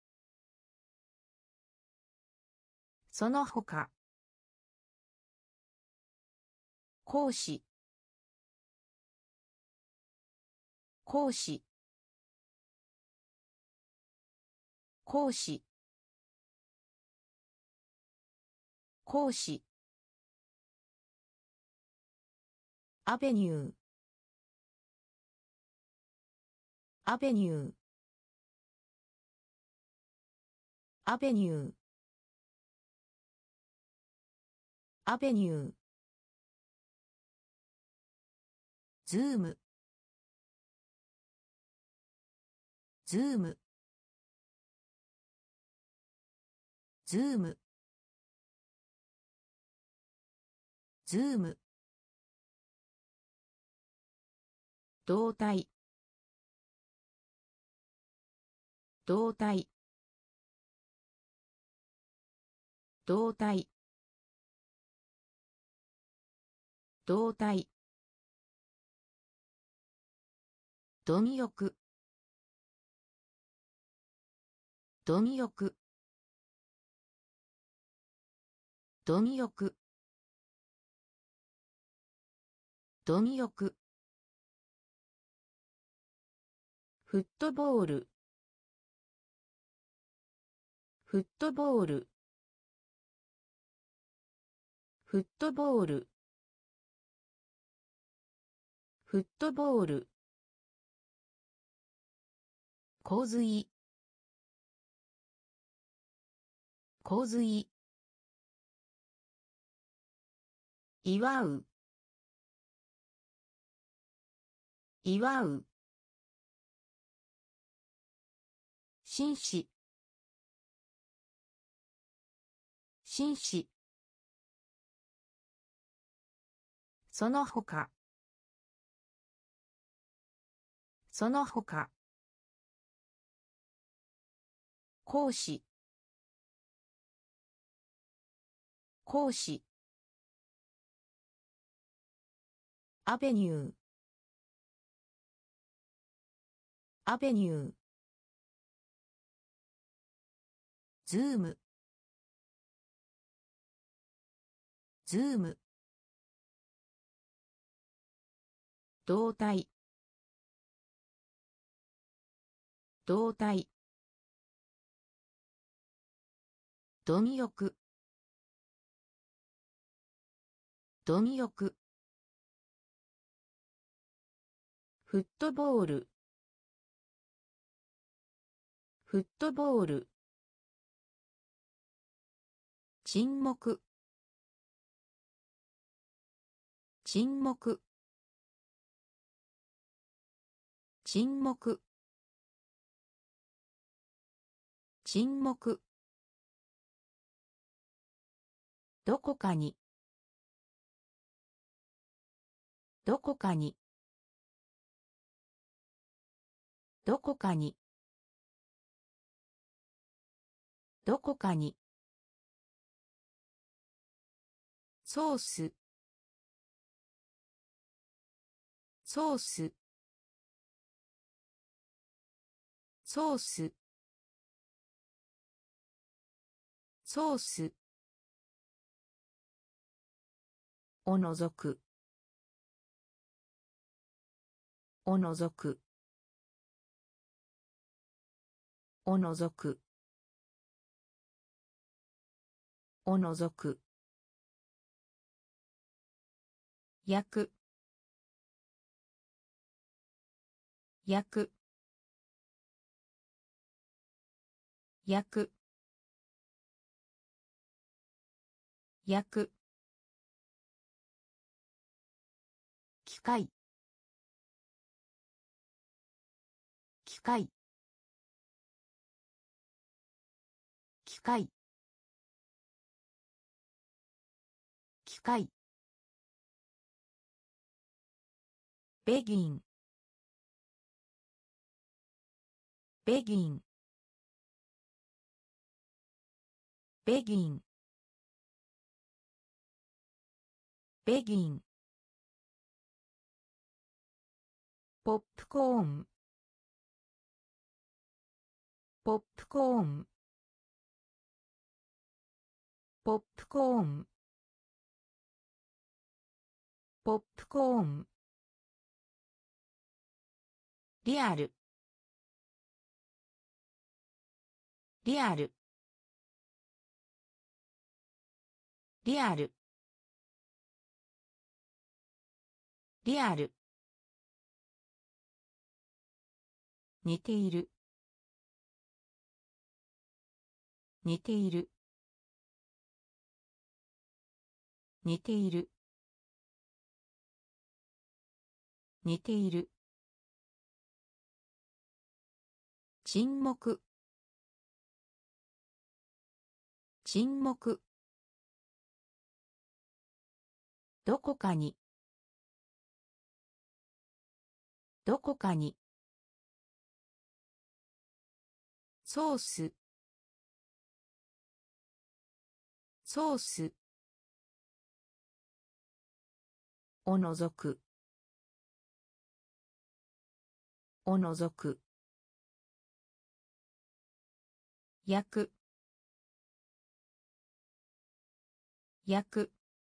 その他講師講師講師講師アベニューアベニューアベニューアベニューズームズームズームズーム動体動体動体動体貪欲貪欲貪欲貪欲フットボールフットボールフットボールフットボール洪水洪水祝う祝う紳士紳士その他その他講師講師アベニューアベニューズームズーム動体動体貪欲貪欲フットボールフットボール沈黙沈黙沈黙沈黙どこかにどこかにどこかにどこかにソースソースソースソースおのぞくおのぞくおのぞくおのぞく焼く焼く焼く焼く機械機械機械機械ベギンベギンベギンベギンポップコーンポップコーンポップコーンポップコーンリアルリアルリアルリアル似ている似ている似ている似ている沈黙沈黙どこかにどこかにソースソースおのぞくおのぞく焼く焼く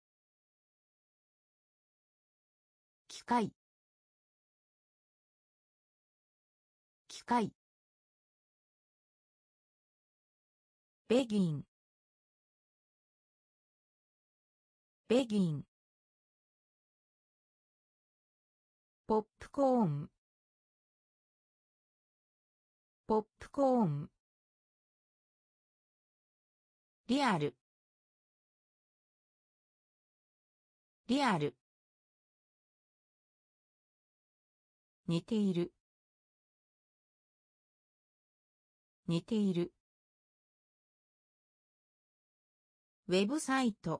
機械機械ベギンベギンポップコーンポップコーンリアルリアル似ている似ているウェブサイト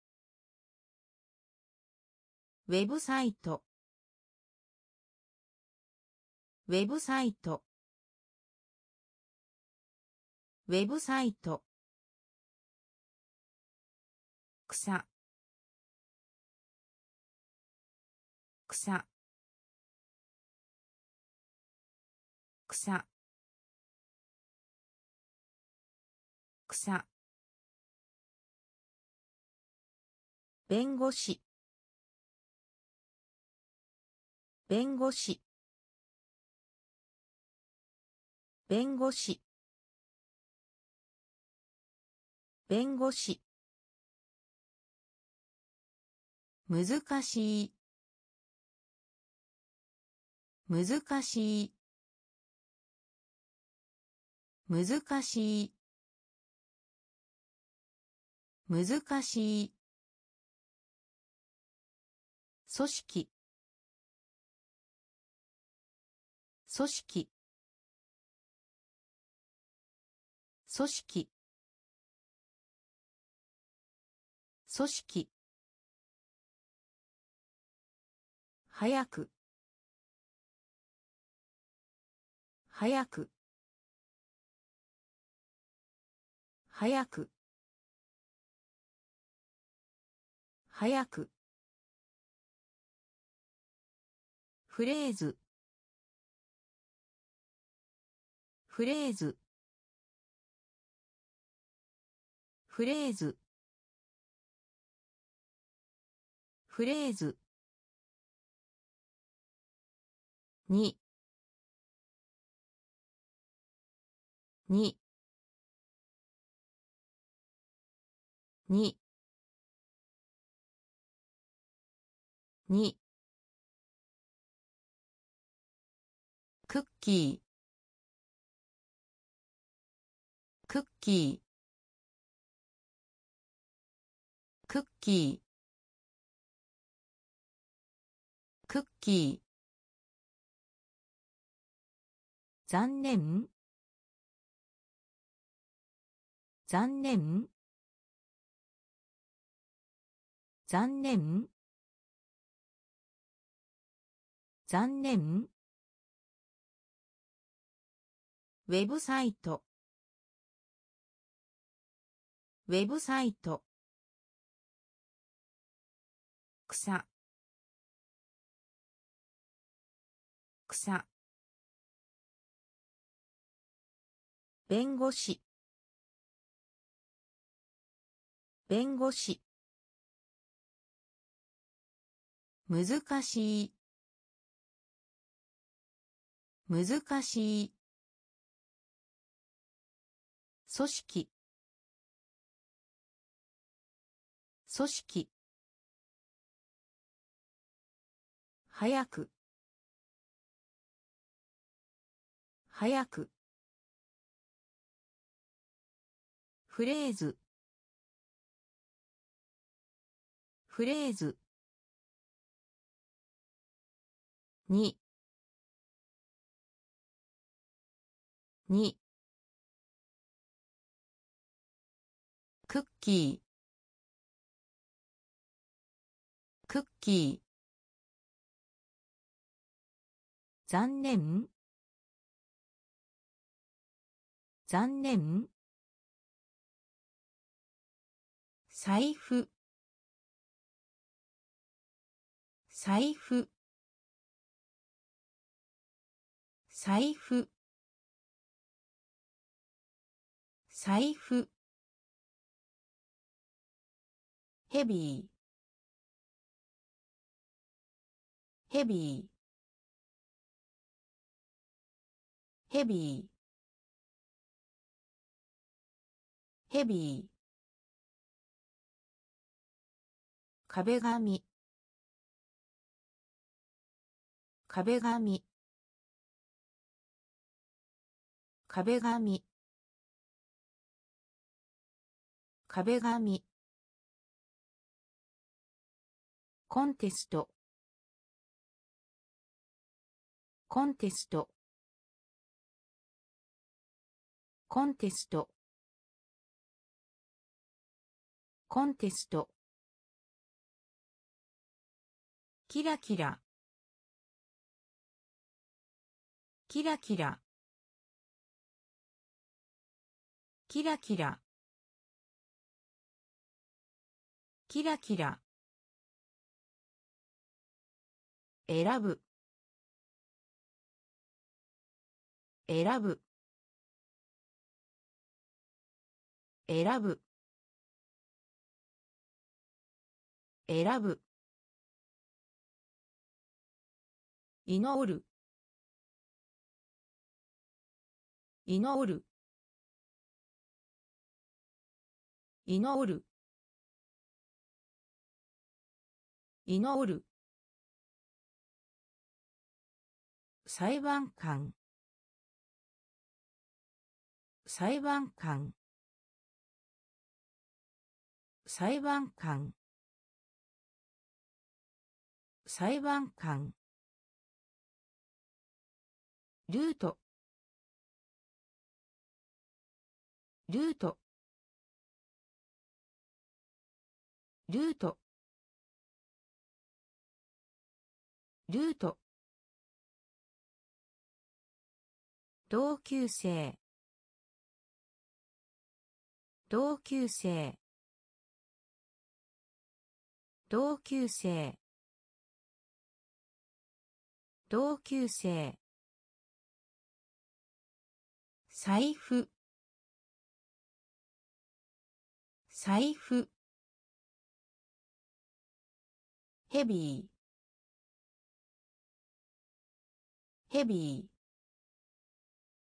ウェブサイトウェブサイトウェブサイト草草草草弁護士弁護士弁護士弁護士難しい難しい難しい難しい組織組織組織組織早く早く早く早くフレーズフレーズフレーズフレーズににに、に、クッキー、クッキー、クッキー、クッキー、残念、残念、残念、残念、ウェブサイト、ウェブサイト、草、草、弁護士、弁護士、難しい、難しい、組織、組織、早く、早く、フレーズ、フレーズ、に、に、クッキー、クッキー、残念、残念、財布、財布、財布、財布、ヘビー、ヘビー、ヘビー、ヘビー、壁紙、壁紙、壁紙、壁紙、コンテスト、コンテスト、コンテスト、コンテスト、キラキラ、キラキラ、キラキラ、キラキラ、選ぶ、選ぶ、選ぶ、選ぶ、祈る、祈る、祈る、祈る、裁判官、裁判官、裁判官、裁判官、ルート、ルート、ルート、ルート、同級生、同級生、同級生、同級生、財布、財布、ヘビー、ヘビー、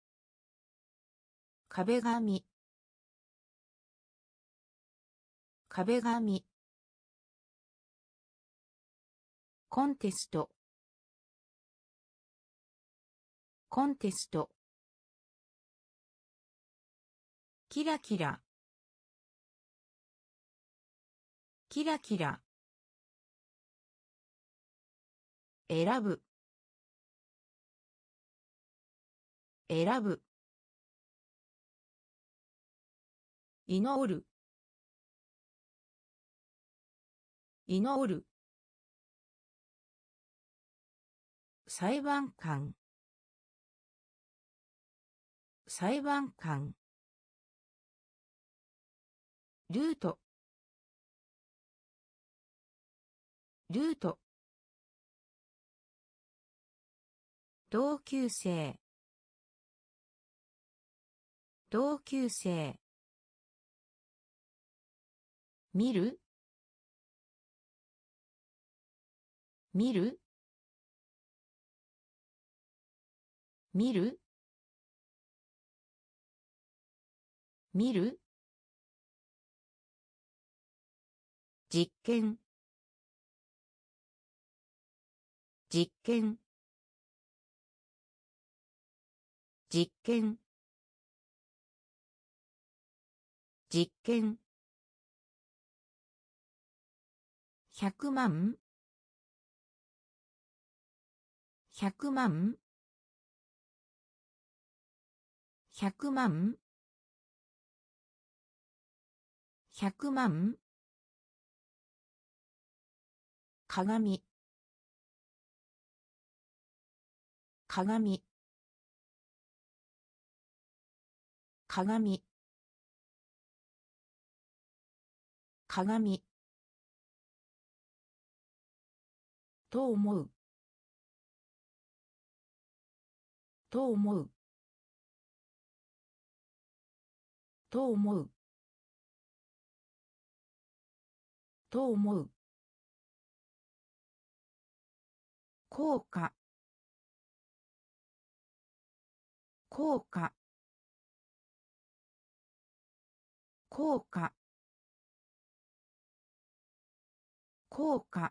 壁紙、 壁紙コンテストコンテストキラキラキラキラ選ぶ選ぶ祈る祈る裁判官裁判官ルートルート同級生同級生見る見る見る見る実験実験実験実験ひゃくまんひゃくまんひゃくまんひゃくまん鏡鏡鏡鏡と思うと思うと思うと思う効果効果効果効果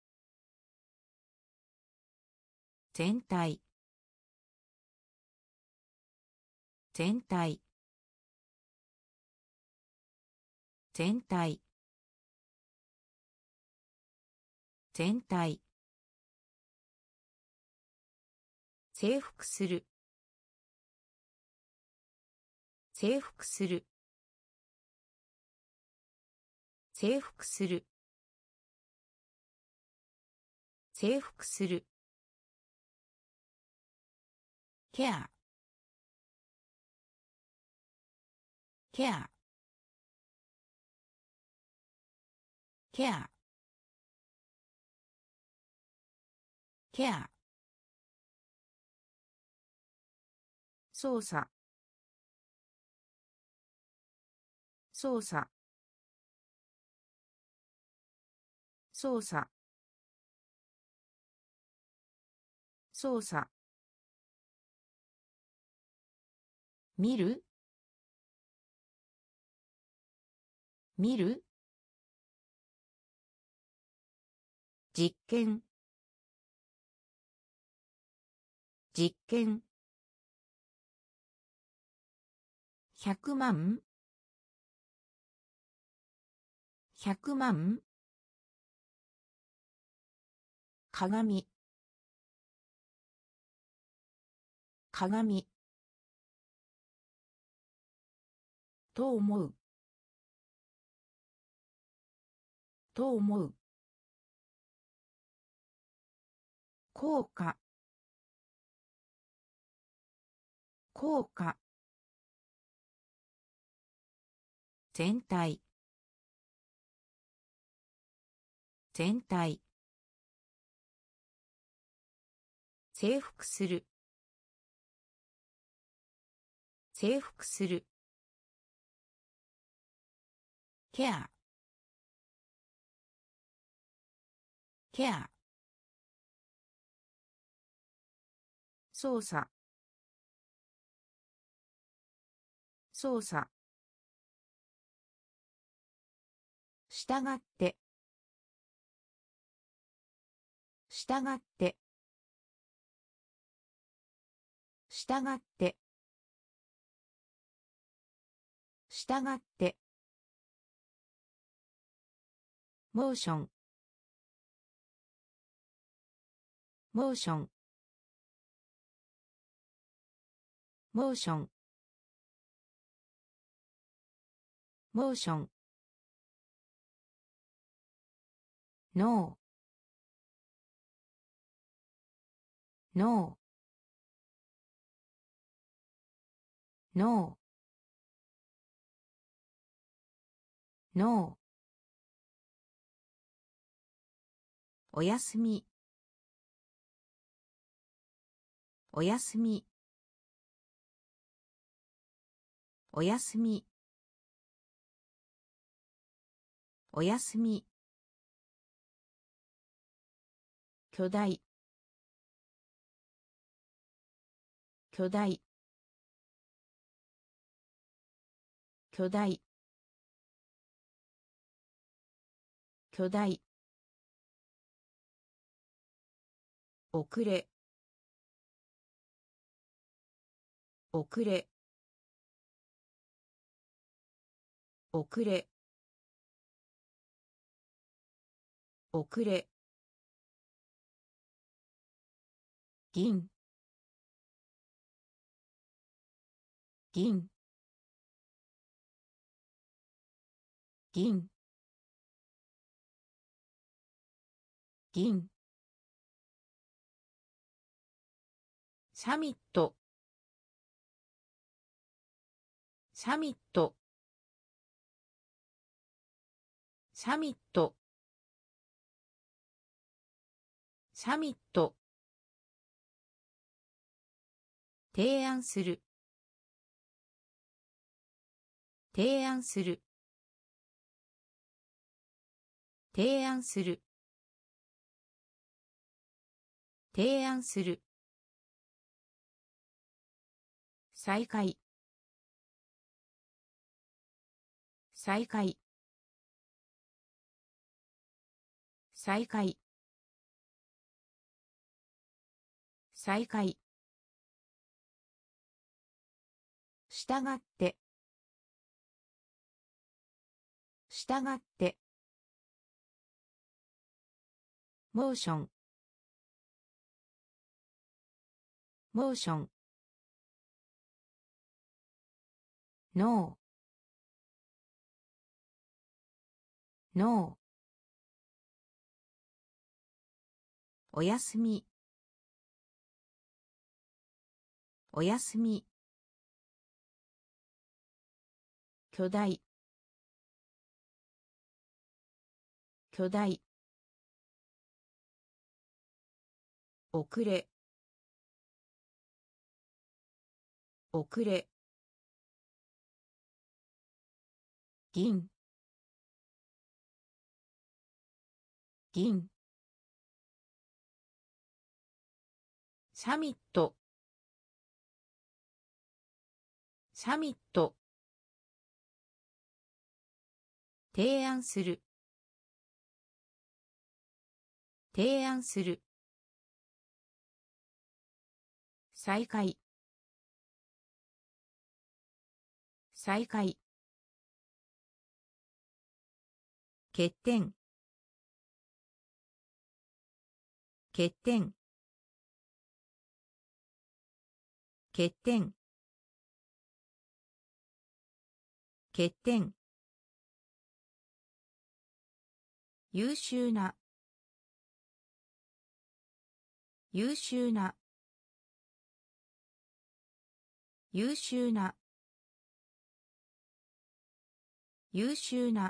全体全体全体全体征服する征服する征服する征服するケアケアケアケア操作操作操作操作見る見る実験実験ひゃくまんひゃくまん鏡鏡と思うと思う効果効果全体全体征服する征服するケアケア操作操作従って、従って、従って、従って、モーション、モーション、モーション、モーション、ノー、ノー、ノー、ノー、おやすみ、おやすみ、おやすみ、おやすみ、巨大、巨大、巨大、巨大、遅れ、遅れ、遅れ、遅れ、銀、銀、銀、銀、サミット、サミット、サミット、サミット、提案する、提案する、提案する、提案する、再開、再開、再開、再開、従って、従って、モーション、モーション、ノー、ノー、おやすみ、おやすみ、巨大、巨大、遅れ、遅れ、銀、銀、サミット、サミット、提案する、提案する、再開、再開、欠点、欠点、欠点、欠点、優秀な、優秀な、優秀な、優秀な、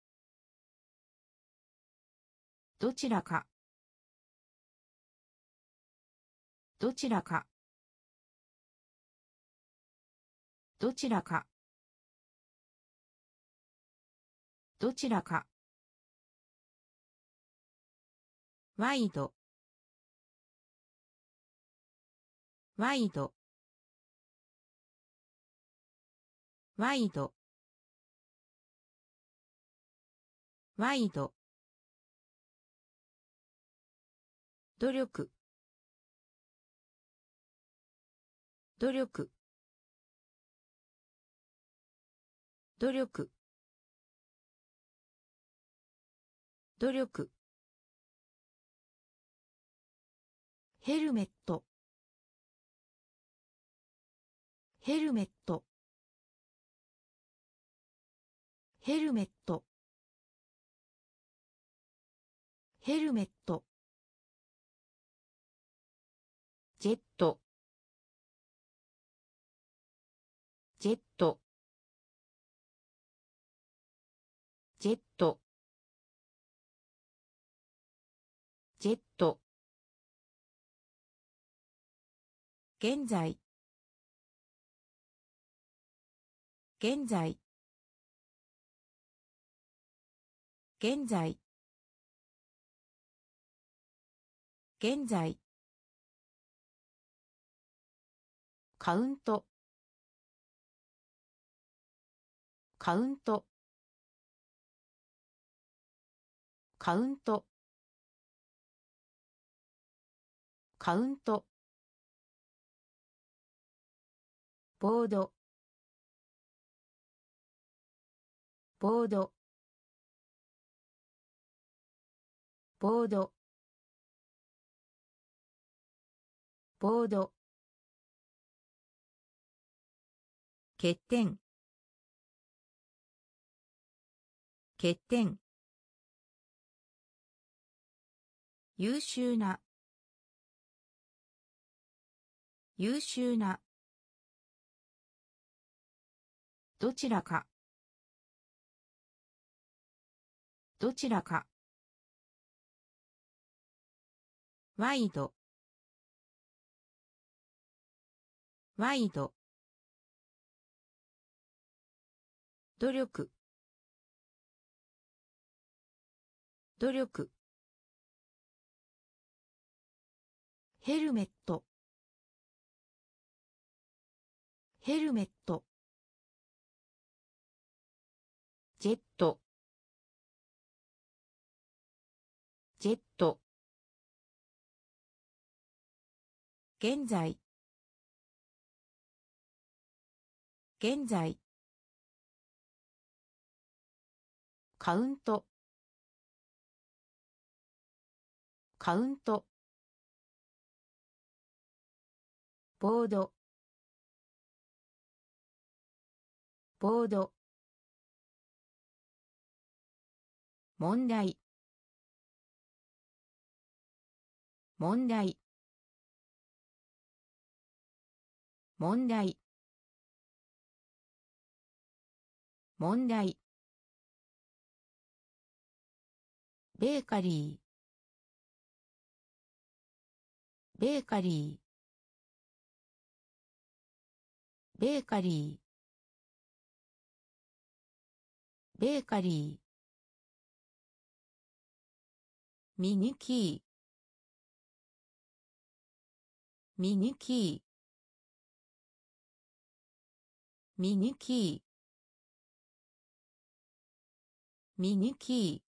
どちらか、どちらか、どちらか、どちらか、ワイド、ワイド、ワイド、 ワイド、努力、努力、努力、努力、ヘルメット、ヘルメット、ヘルメット、ヘルメット、ジェット、ジェット、ジェット、ジェット、現在、現在、現在、現在、カウント、カウント、カウント、カウント、ボード、ボード、ボード、ボード、欠点、欠点、優秀な、優秀な、どちらか、どちらか、ワイド、ワイド、努力、努力、ヘルメット、ヘルメット、ジェット、ジェット、現在、現在、カウント、カウント、ボード、ボード、問題、問題、問題、問題、ベーカリー、ベーカリー、ベーカリー、ベーカリー、ミニキー、ミニキー、ミニキー、ミニキー、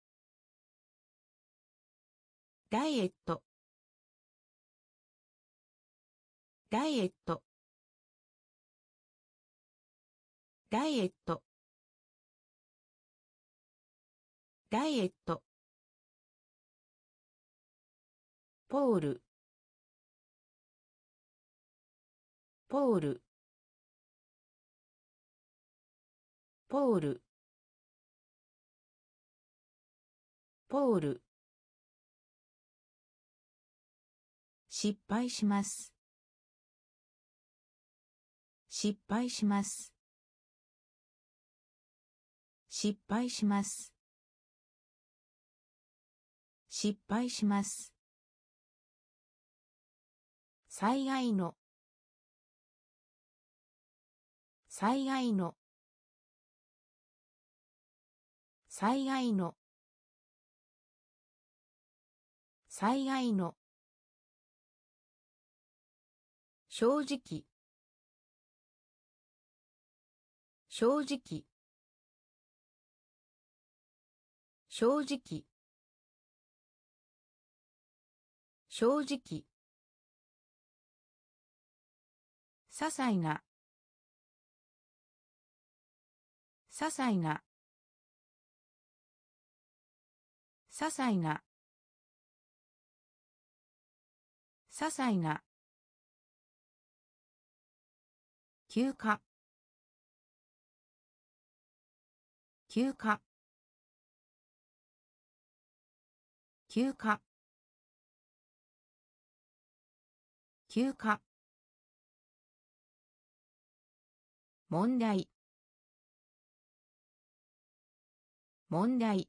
ダイエット、ダイエット、ダイエット、ダイエット、ポール、ポール、ポール、ポール、失敗します、失敗します、失敗します、失敗します、災害の、災害の、災害の、災害の、正直、正直、 正直正直些細な些細な些細な些細な休暇休暇休暇休暇問題問題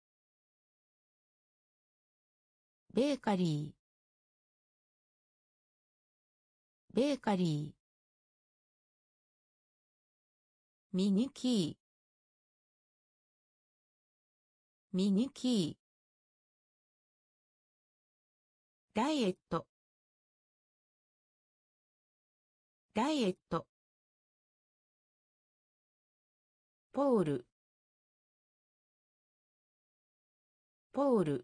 ベーカリーベーカリーミニキーミニキーダイエットダイエットポールポール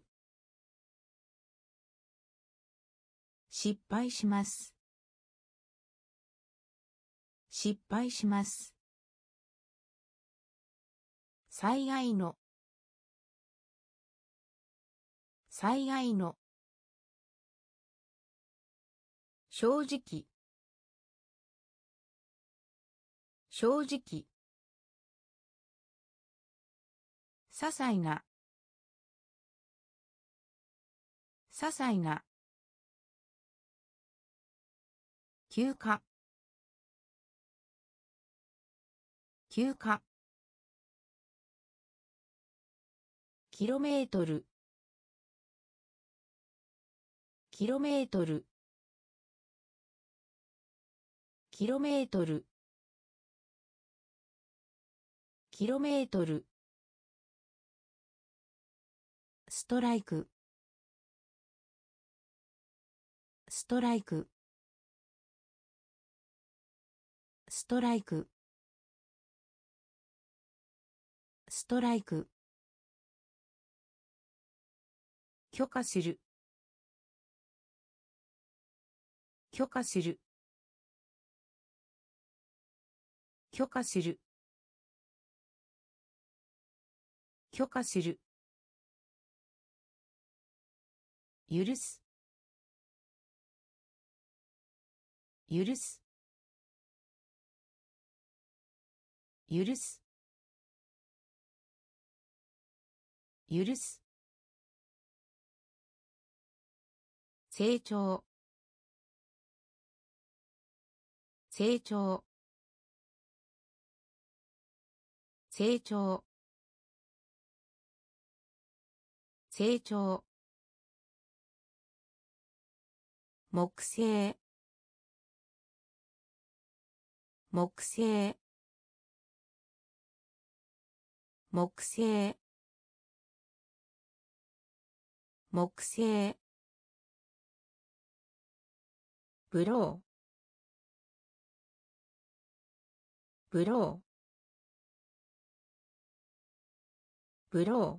失敗します失敗します災害の災害の正直正直些細な些細な休暇休暇キロメートルキロメートルキロメートルキロメートルストライクストライクストライクストライク許可する許可する許可する許可する許す許す許す許す成長成長成長成長木星木星木星木星ブローブローブロー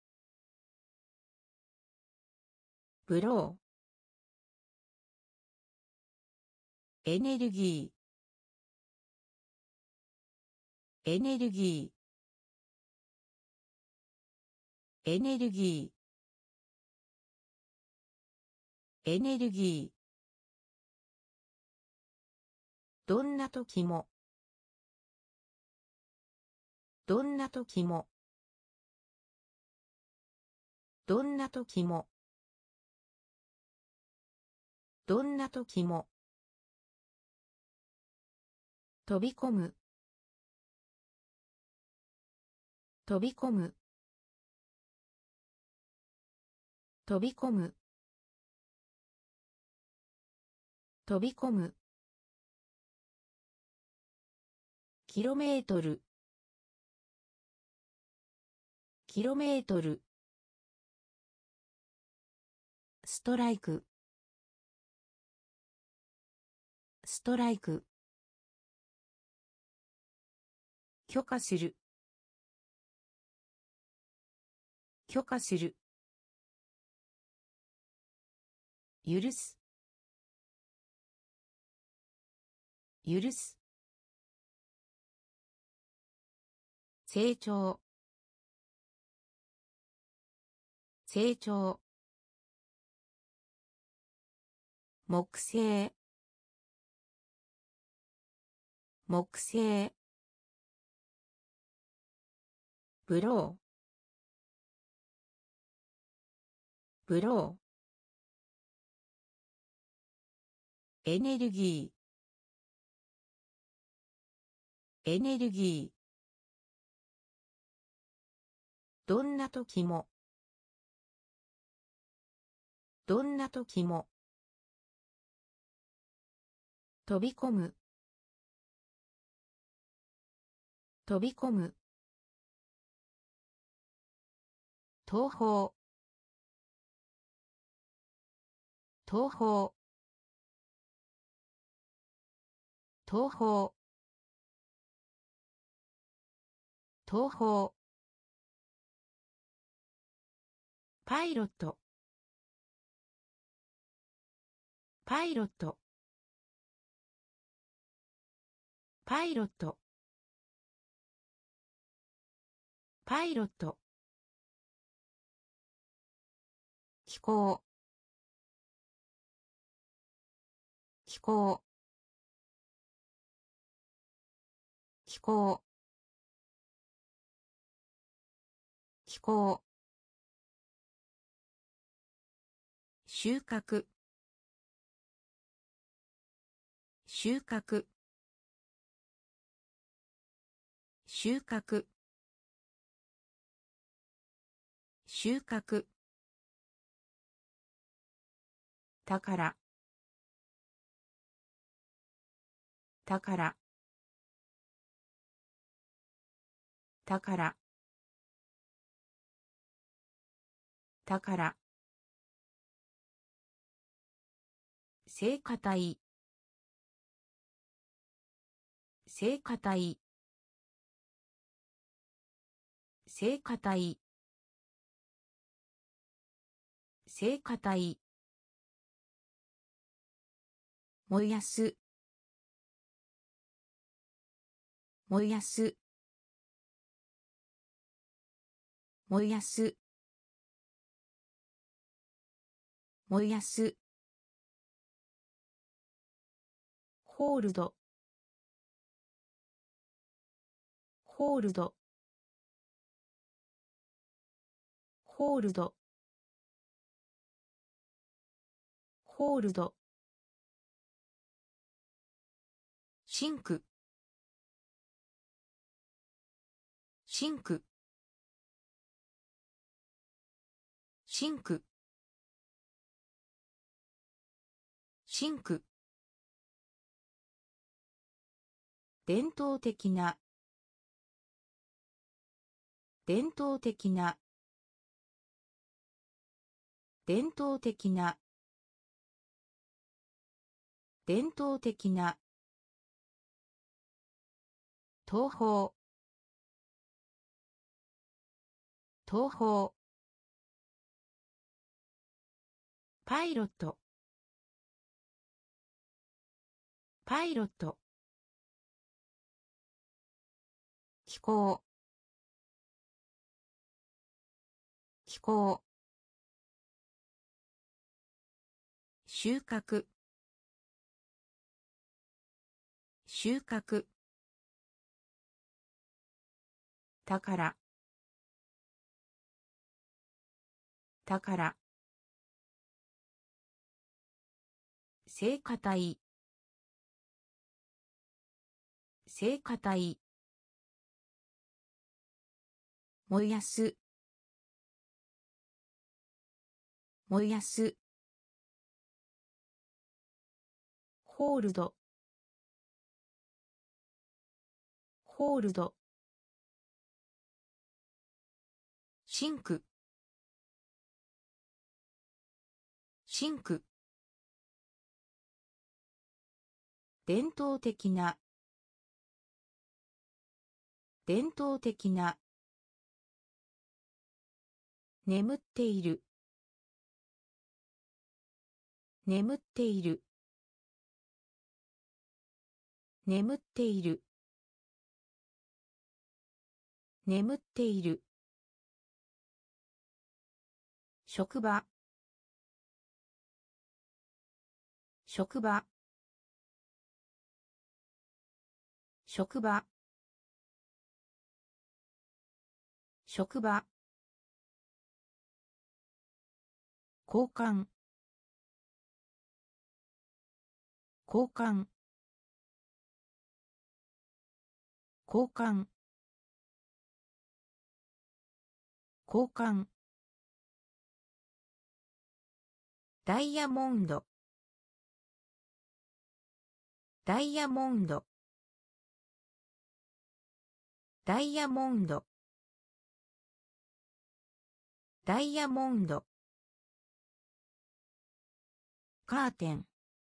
ブローエネルギーエネルギーエネルギーエネルギーどんな時もどんな時もどんな時もどんな時も飛び込む飛び込む飛び込む飛び込むキロメートルキロメートルストライクストライク許可する許可する。許す。許す。成長。成長。木星。木星。ブロー。ブロー。エネルギー。エネルギー。どんな時も。どんな時も。飛び込む。飛び込む。東方。東方。東方。東方。パイロット。パイロット。パイロット。パイロット。気候。気候。気候。気候。収穫。収穫。収穫。収穫。宝。宝。宝。宝。聖歌隊。聖歌隊。聖歌隊。聖歌隊。燃やす。燃やす。燃やす。燃やす。ホールド。ホールド。ホールド。ホールド。シンク。シンク。シンク。シンク。伝統的な。伝統的な。伝統的な。伝統的な。東方。東方。パイロット。パイロット。気候。気候。収穫。収穫。宝。宝。聖歌隊。聖歌隊。燃やす。燃やす。ホールド。ホールド。シンク。シンク。伝統的な。伝統的な。 眠っている眠っている眠っている眠っている職場職場職場職場交換交換交換交換ダイヤモンドダイヤモンドダイヤモンドダイヤモンドカーテン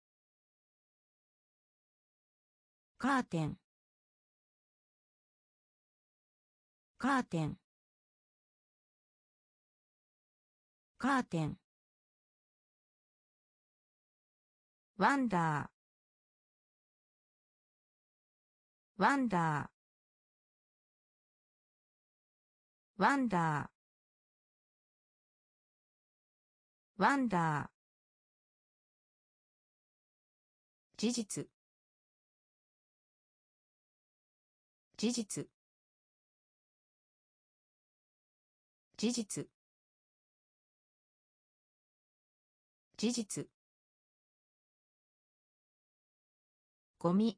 カーテンカーテンカーテンワンダーワンダーワンダーワンダー事実事実事実事実ゴミ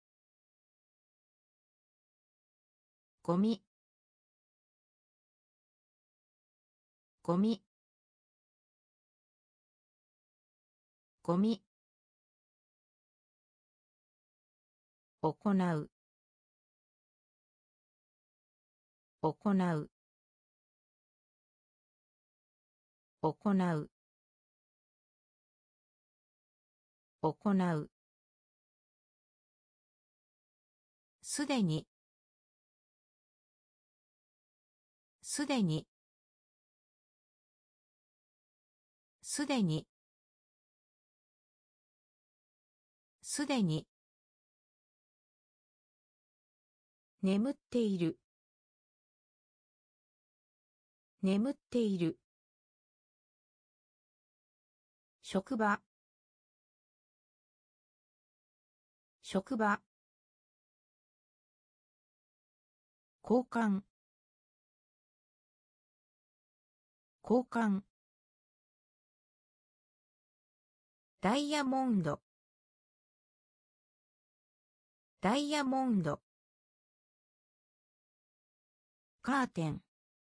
ゴミゴミゴミ行う行う行う行うすでにすでにすでにすでに眠っている眠っている職場職場交換交換ダイヤモンドダイヤモンドカーテン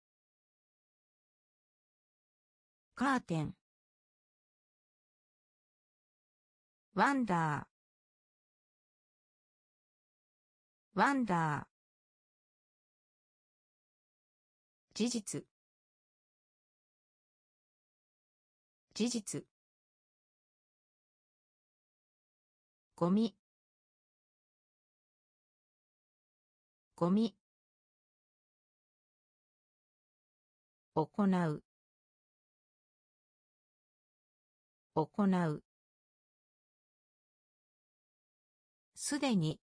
カーテンワンダーワンダー事実事実ゴミゴミ行う行うすでに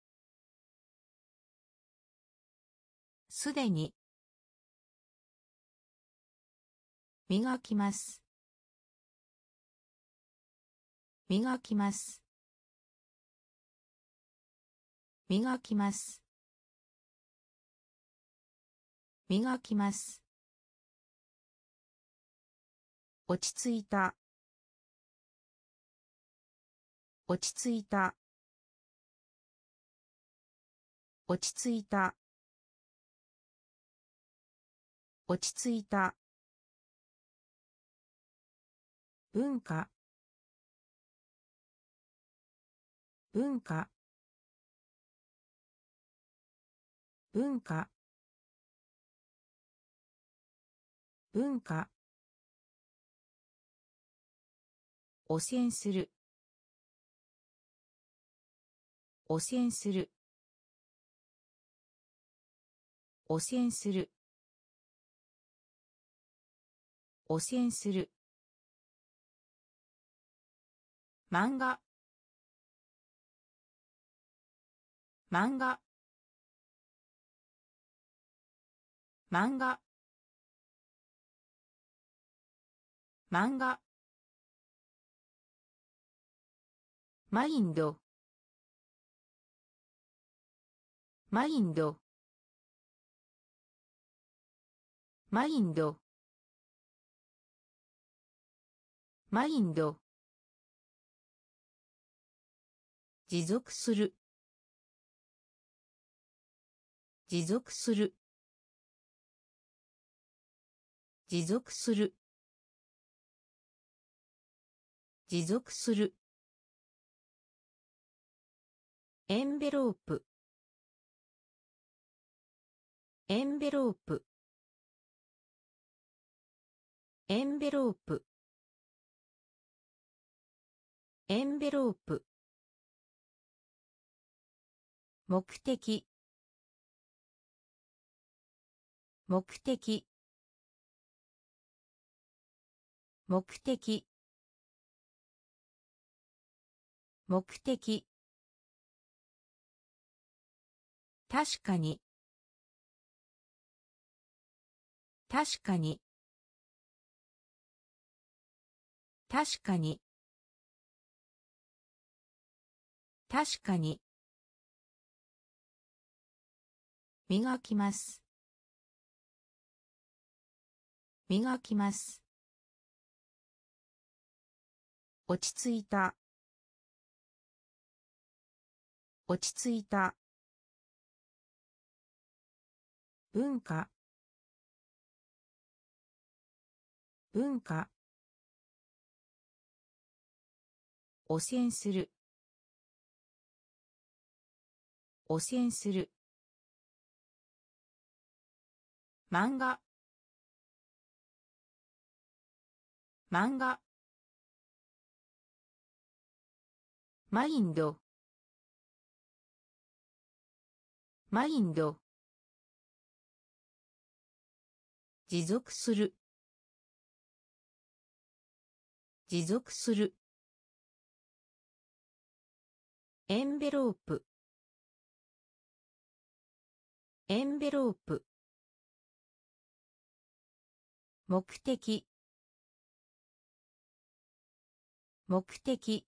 すでに磨きます磨きます磨きます磨きます落ち着いた落ち着いた落ち着いた落ち着いた文化文化文化文化汚染する汚染する汚染する汚染する漫画漫画漫画漫画マインドマインドマインドマインド持続する持続する持続する持続するエンベロープエンベロープエンベロープエンベロープ目的目的目的目的確かに確かに確かに確かに磨きます磨きます落ち着いた落ち着いた文化文化汚染する汚染する漫画漫画マインドマインド持続する持続するエンベロープエンベロープ目的目的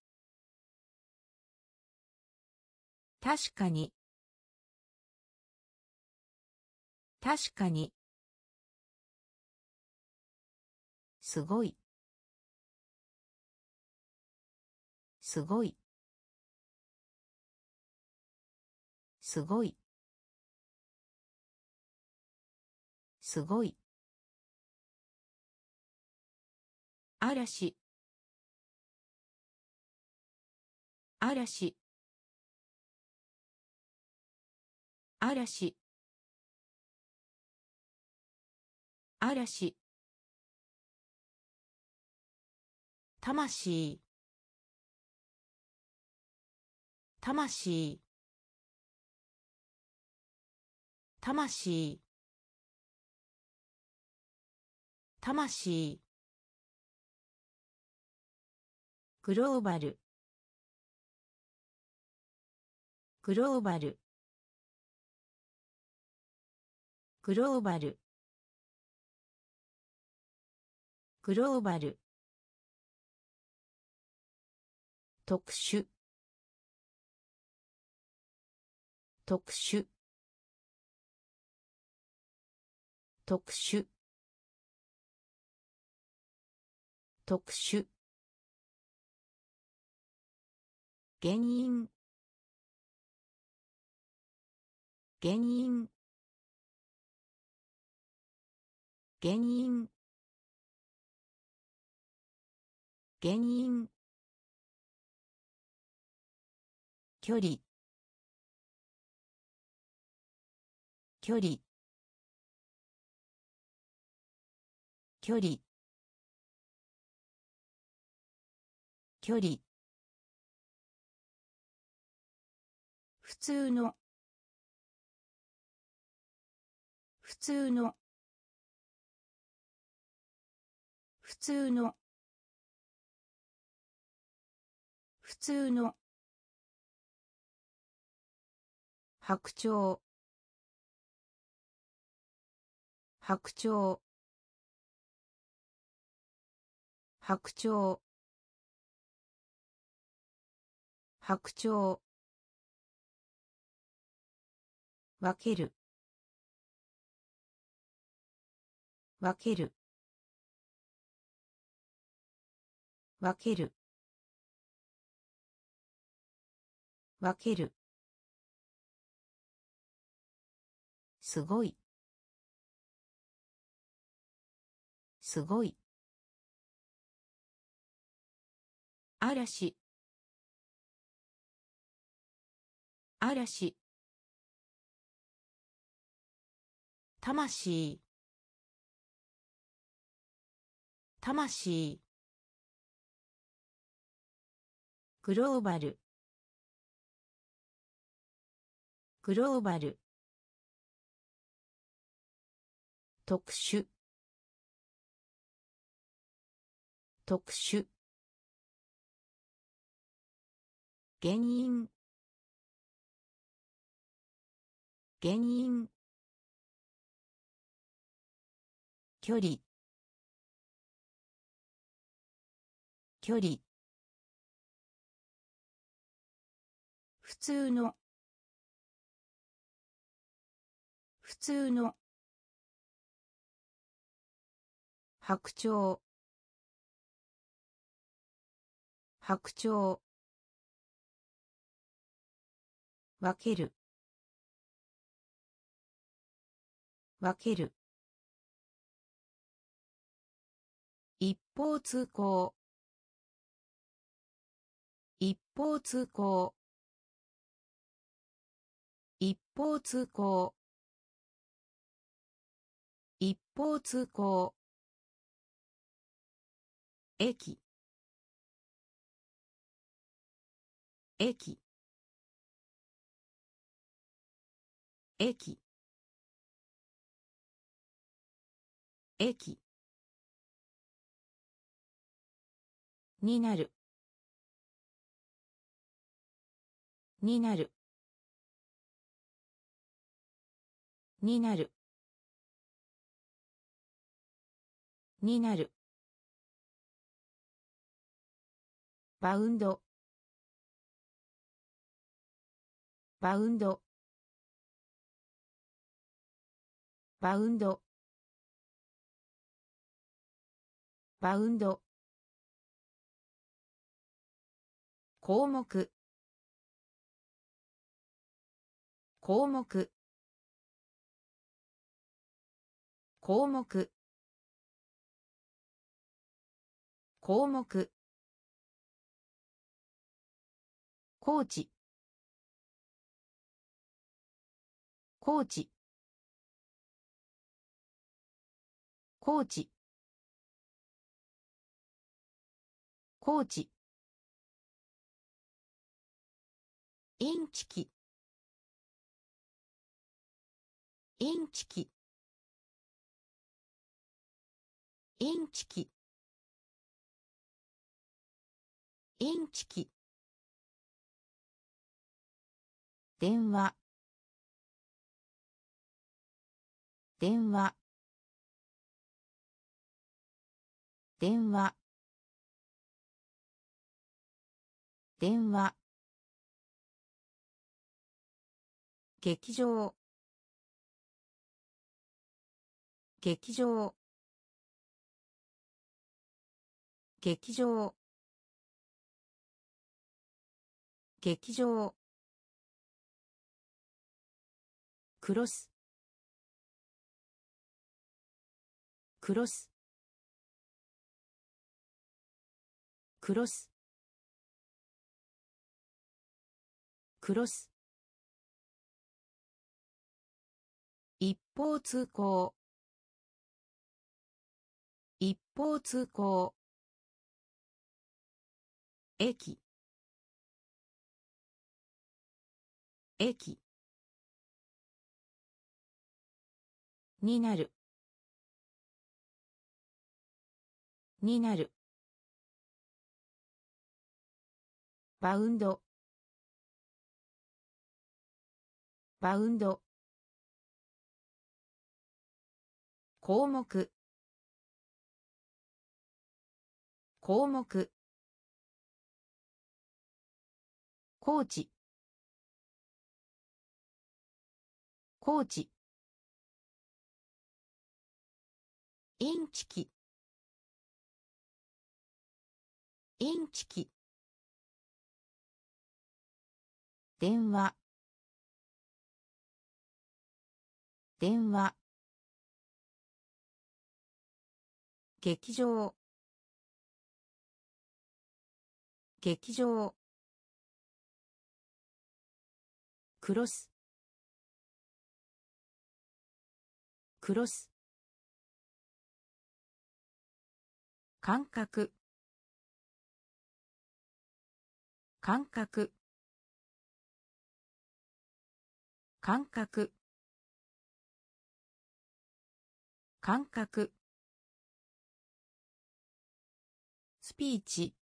確かに確かにすごいすごいすごいすごい嵐嵐嵐嵐魂魂魂魂グローバルグローバルグローバルグローバル特殊特殊特殊特殊原因原因原因原因距離距離距離距離普通の普通の普通の普通の白鳥白鳥白鳥白鳥分ける分ける分ける分けるすごいすごい嵐嵐魂魂グローバルグローバル特殊特殊原因原因距離距離普通の普通の白鳥白鳥分ける分ける一方通行一方通行一方通行一方通行駅駅駅駅になるになるになるになるバウンドバウンドバウンドバウンド項目項目項目項目コーチコーチコーチコーチインチキインチキインチキインチキ電話電話電話電話劇場劇場劇場劇場クロスクロスクロスクロス一方通行一方通行駅駅になるになる。バウンド、バウンド。項目、項目。コーチ、コーチ。インチキ、インチキ。電話、電話。劇場、劇場。クロス、クロス。感覚、感覚。感覚、感覚。スピーチ、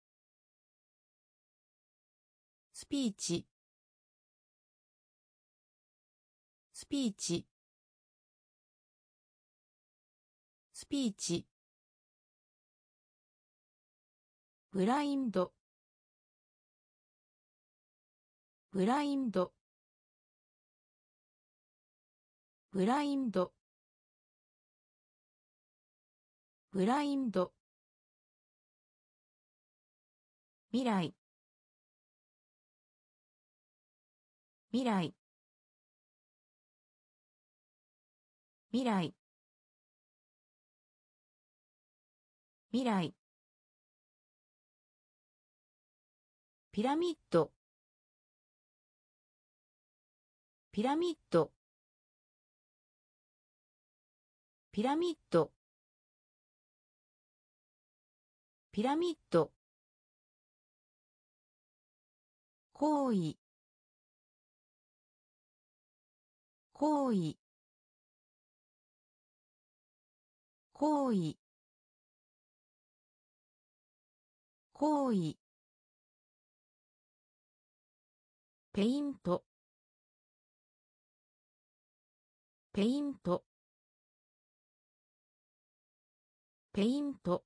スピーチ。スピーチ、スピーチ。ブラインド、ブラインド、ブラインド、ブラインド。未来、未来、未来、未来。ピラミッド、ピラミッド、ピラミッド、ピラミッド。行為、行為、行為、行為。ペイント、ペイント、ペイント、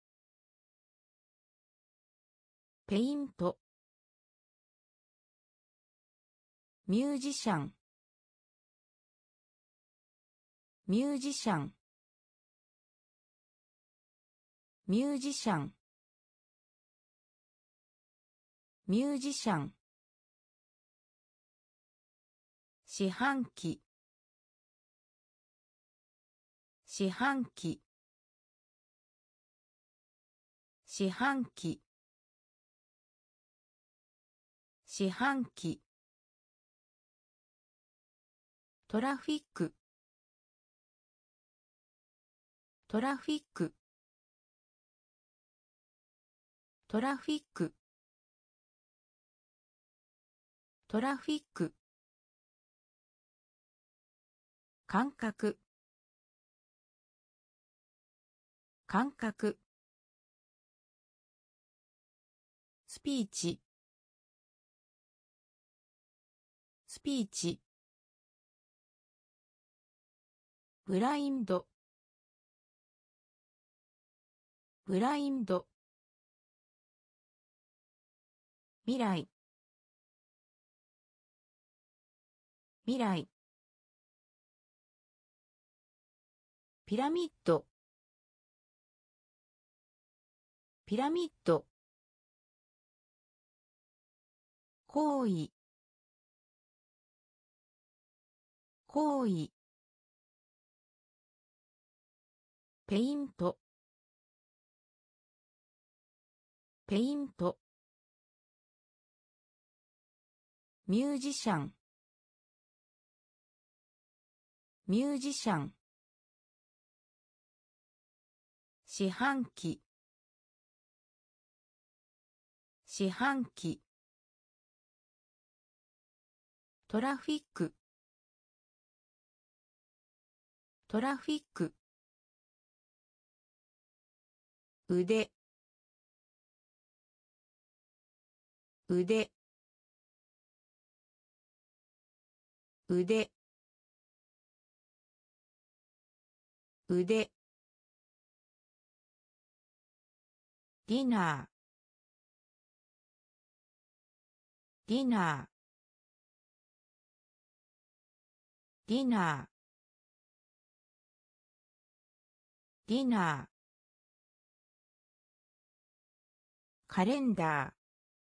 ペイント。ミュージシャン、ミュージシャン、ミュージシャン、ミュージシャン。四半期、四半期、四半期、四半期。トラフィック、トラフィック、トラフィック、トラフィック。感覚、感覚。スピーチ、スピーチ。ブラインド、ブラインド。未来、未来。ピラミッド、ピラミッド。行為、行為。ペイント、ペイント。ミュージシャン、ミュージシャン。四半期、四半期。トラフィック、トラフィック。 腕腕腕腕ディナーディナーディナーディナーカレンダー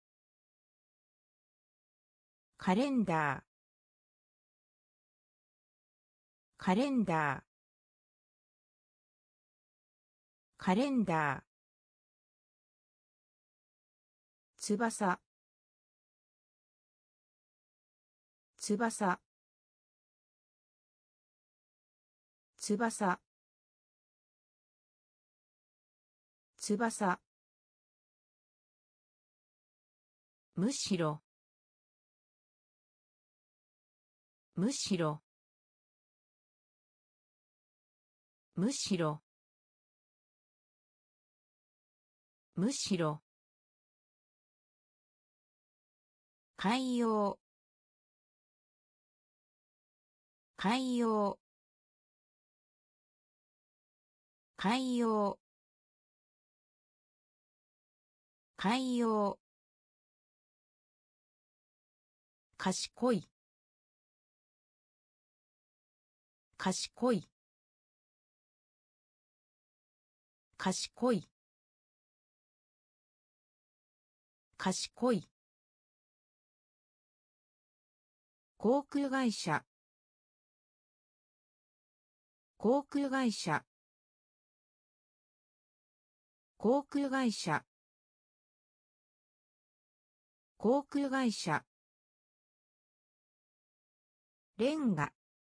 カレンダーカレンダーカレンダー翼翼翼翼むしろむしろむしろむしろ海洋海洋海洋海洋賢い賢い賢い賢い航空会社航空会社航空会社航空会社レンガ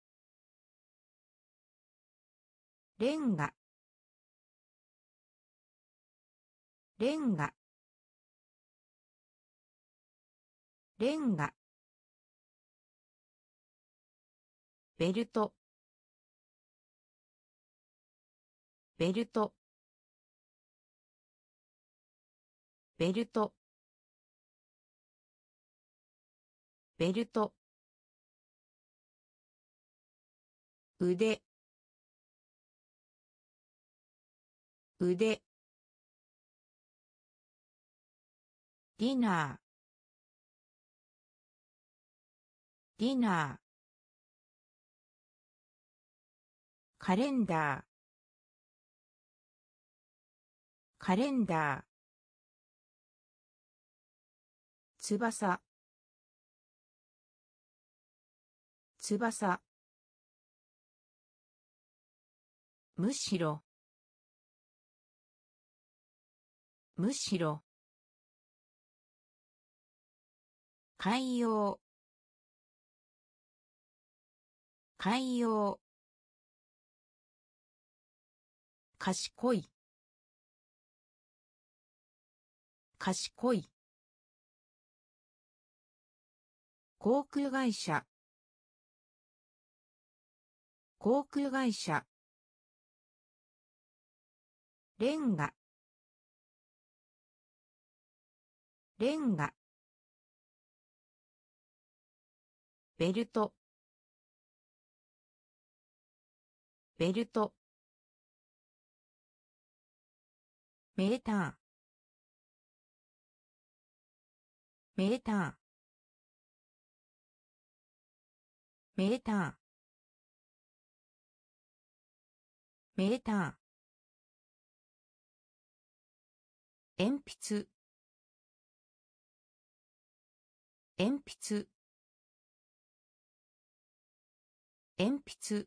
レンガレンガレンガベルトベルトベルトベルト腕腕ディナーディナーカレンダーカレンダー翼翼むしろむしろ海洋海洋賢い賢い航空会社航空会社レンガレンガベルトベルトメーターメーターメーターメーター鉛筆鉛筆鉛筆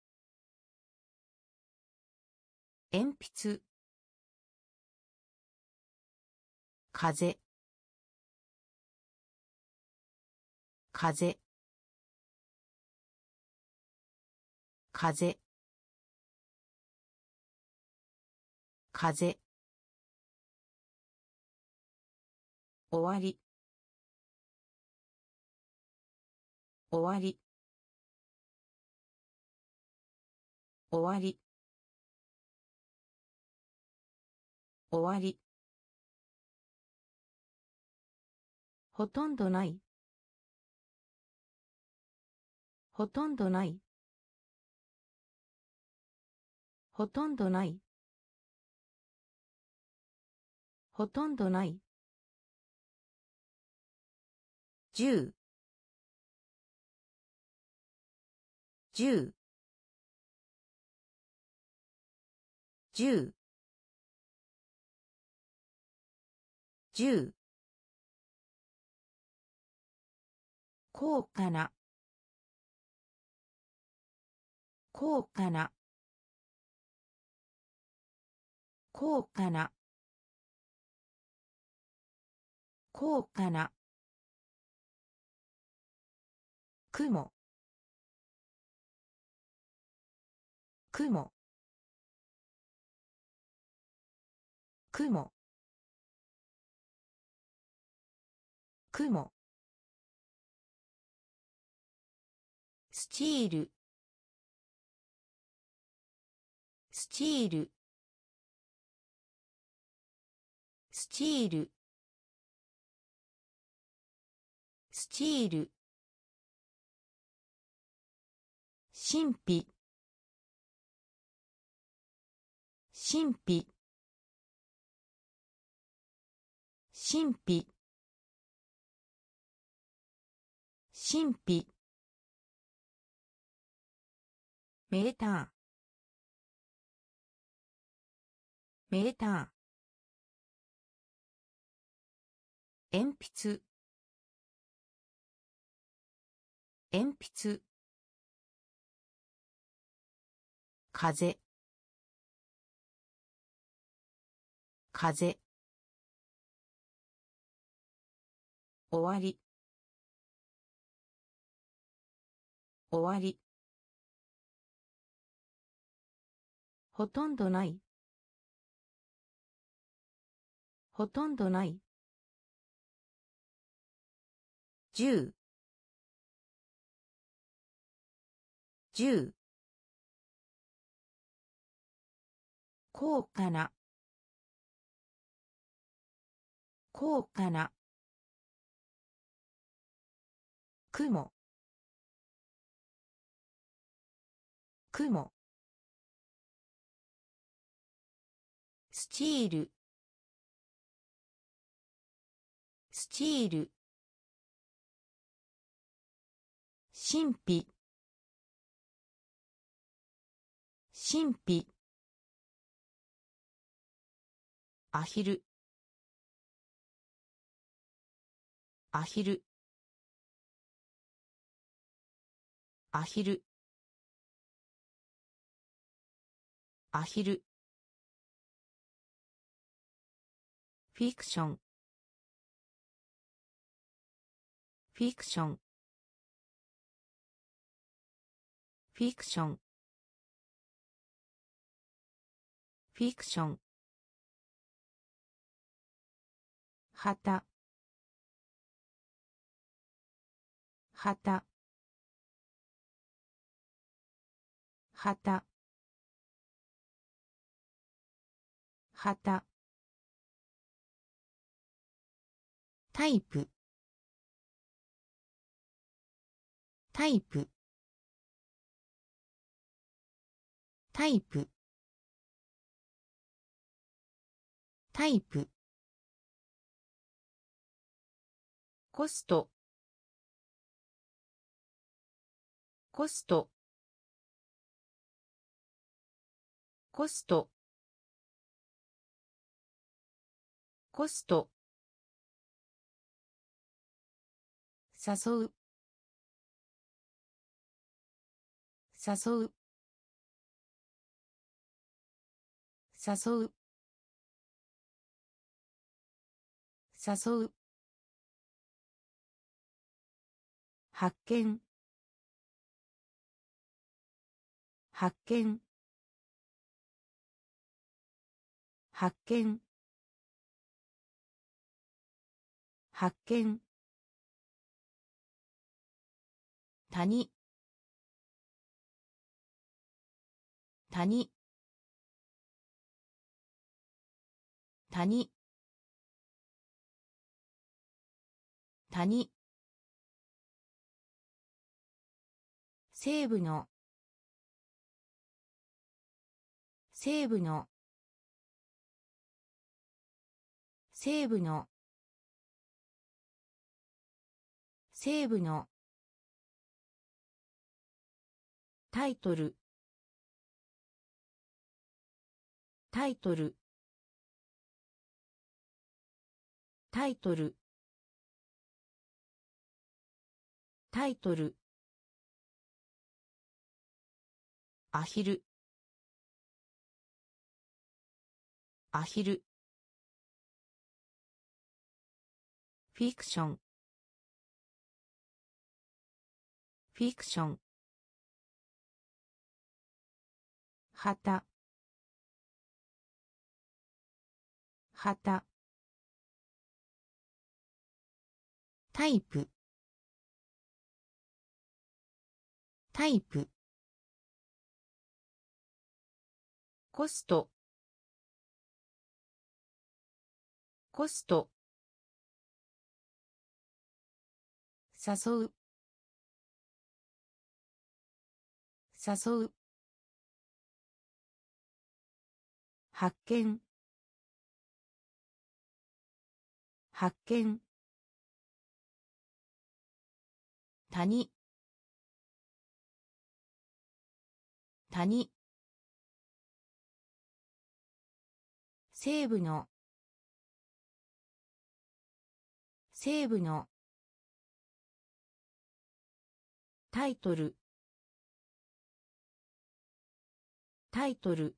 鉛筆風風風風終わり終わり終わり終わり、ほとんどない、ほとんどない、ほとんどない、ほとんどない、十、十、十、十、高価な、高価な、高価な、高価な、雲、雲、雲、雲、スチール、スチール、スチール、スチール、神秘、神秘、神秘、神秘、メーター、メーター、鉛筆、鉛筆、風、風、終わり、終わり、ほとんどない、ほとんどない、十、十、高価な、高価な、雲、雲、スチール、スチール、神秘、神秘、アヒル、アヒル、アヒル、アヒル、フィクション、フィクション、フィクション、フィクション、旗、旗、旗、旗、タイプ、タイプ、タイプ、タイプ、コスト、コスト、コスト、コスト、誘う、誘う、誘う、誘う、発見、発見、発見、発見、谷、谷、 谷谷西部の西部の西部の西部のタイトルタイトルタイトルタイトルアヒルアヒルフィクションフィクション旗旗タイプタイプコストコスト誘う誘う発見発見谷谷西部の西部のタイトルタイトル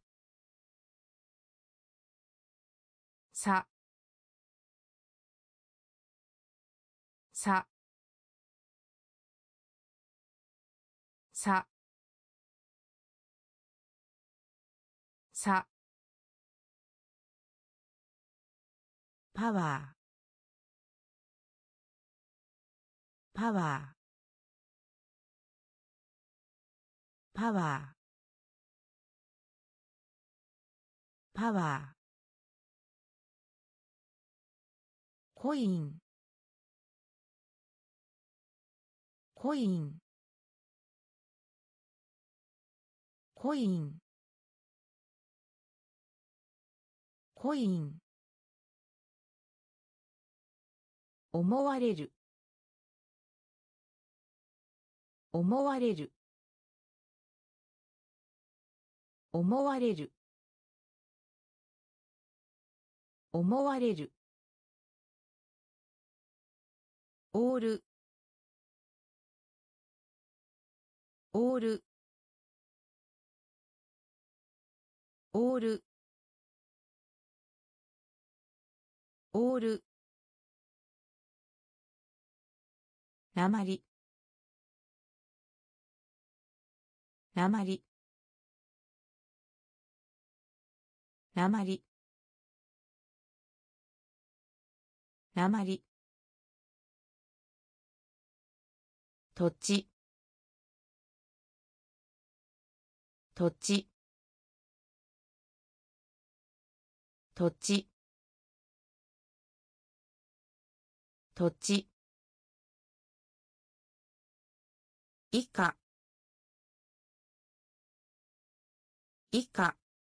ささささパワーパワーパワーパワーコインコインコインコイン思われる思われる思われる思われるオールオールオールオールなまりなまりなまりなまり土地土地土地土地以下以下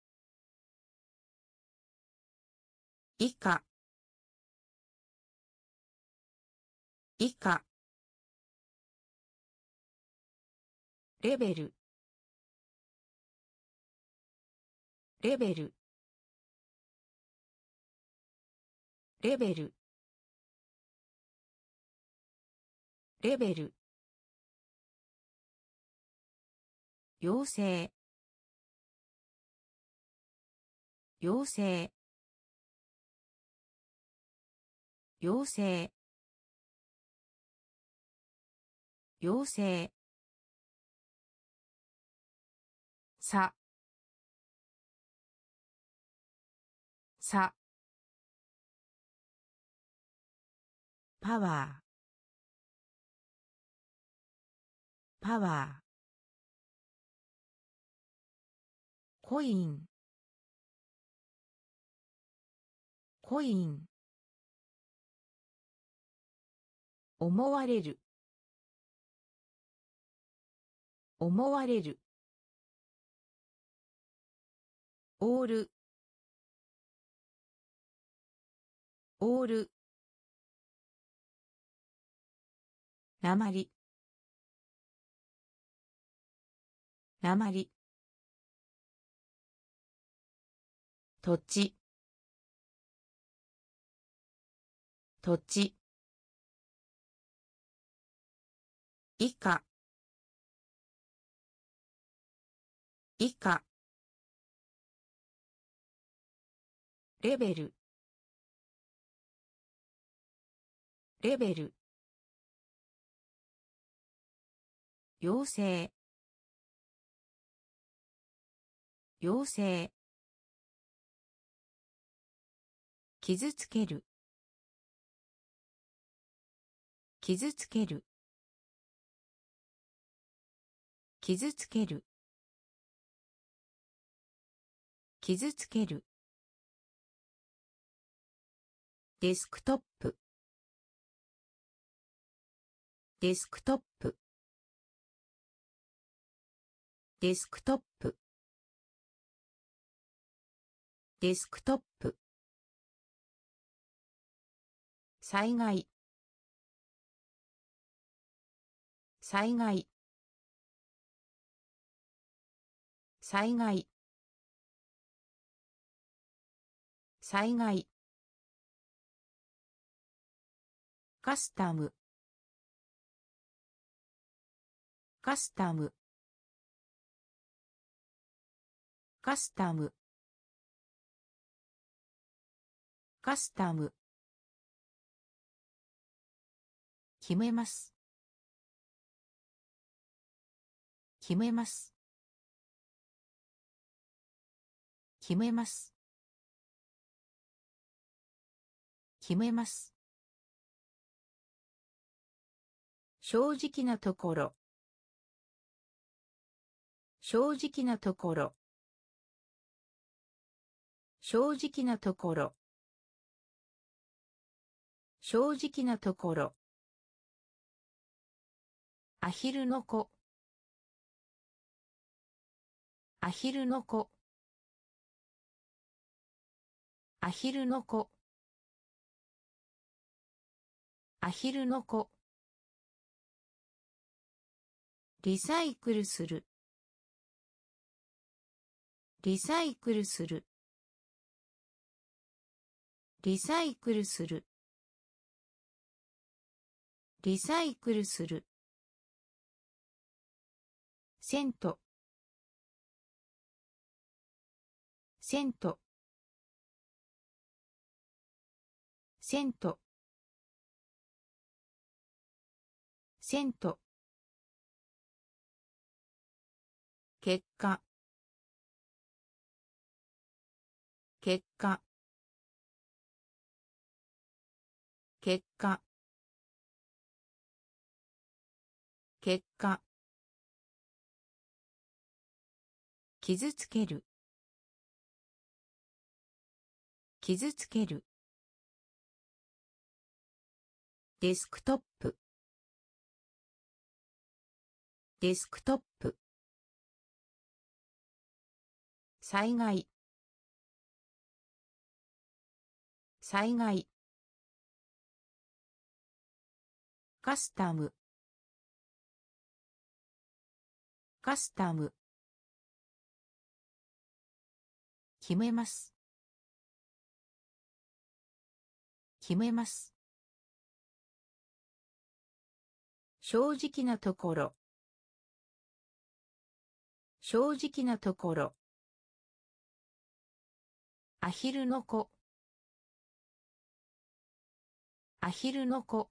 以下以下レベルレベルレベルレベル妖精妖精妖精妖精ささパワーパワーコインコイン思われる思われるオールオールなまりなまり土地土地以下以下レベルレベル妖精妖精傷つける傷つける傷つける傷つけるデスクトップデスクトップデスクトップデスクトップ災害災害災害災害カスタムカスタムカスタムカスタム決めます決めます決めます決めます正直なところ正直なところ正直なところ正直なところアヒルの子アヒルの子アヒルの子アヒルの子リサイクルするリサイクルするリサイクルするリサイクルするセントセントセントセント結果結果結果結果傷つける傷つけるデスクトップデスクトップ災害災害カスタムカスタム決めます決めます正直なところ正直なところアヒルの子アヒルの子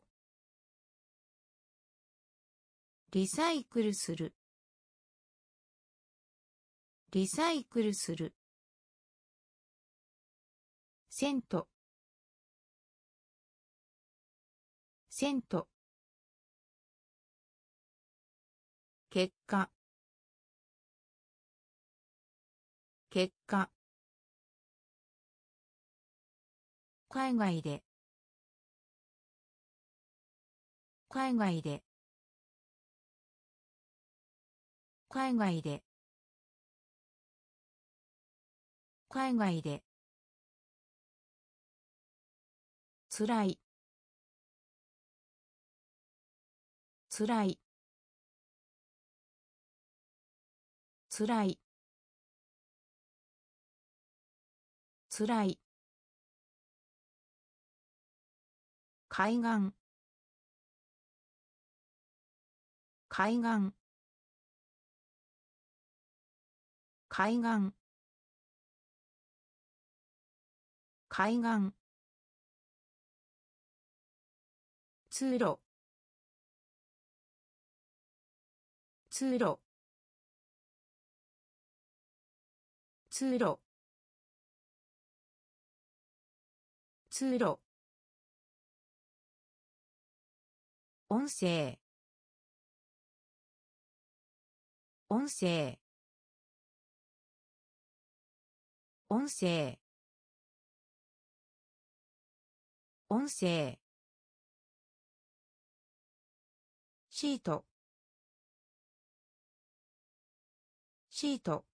リサイクルするリサイクルするセントセント結果結果海外で海外で海外で海外でつらいつらいつらいつらい海岸海岸海岸海岸通路通路通路通路音声音声音声音声シートシート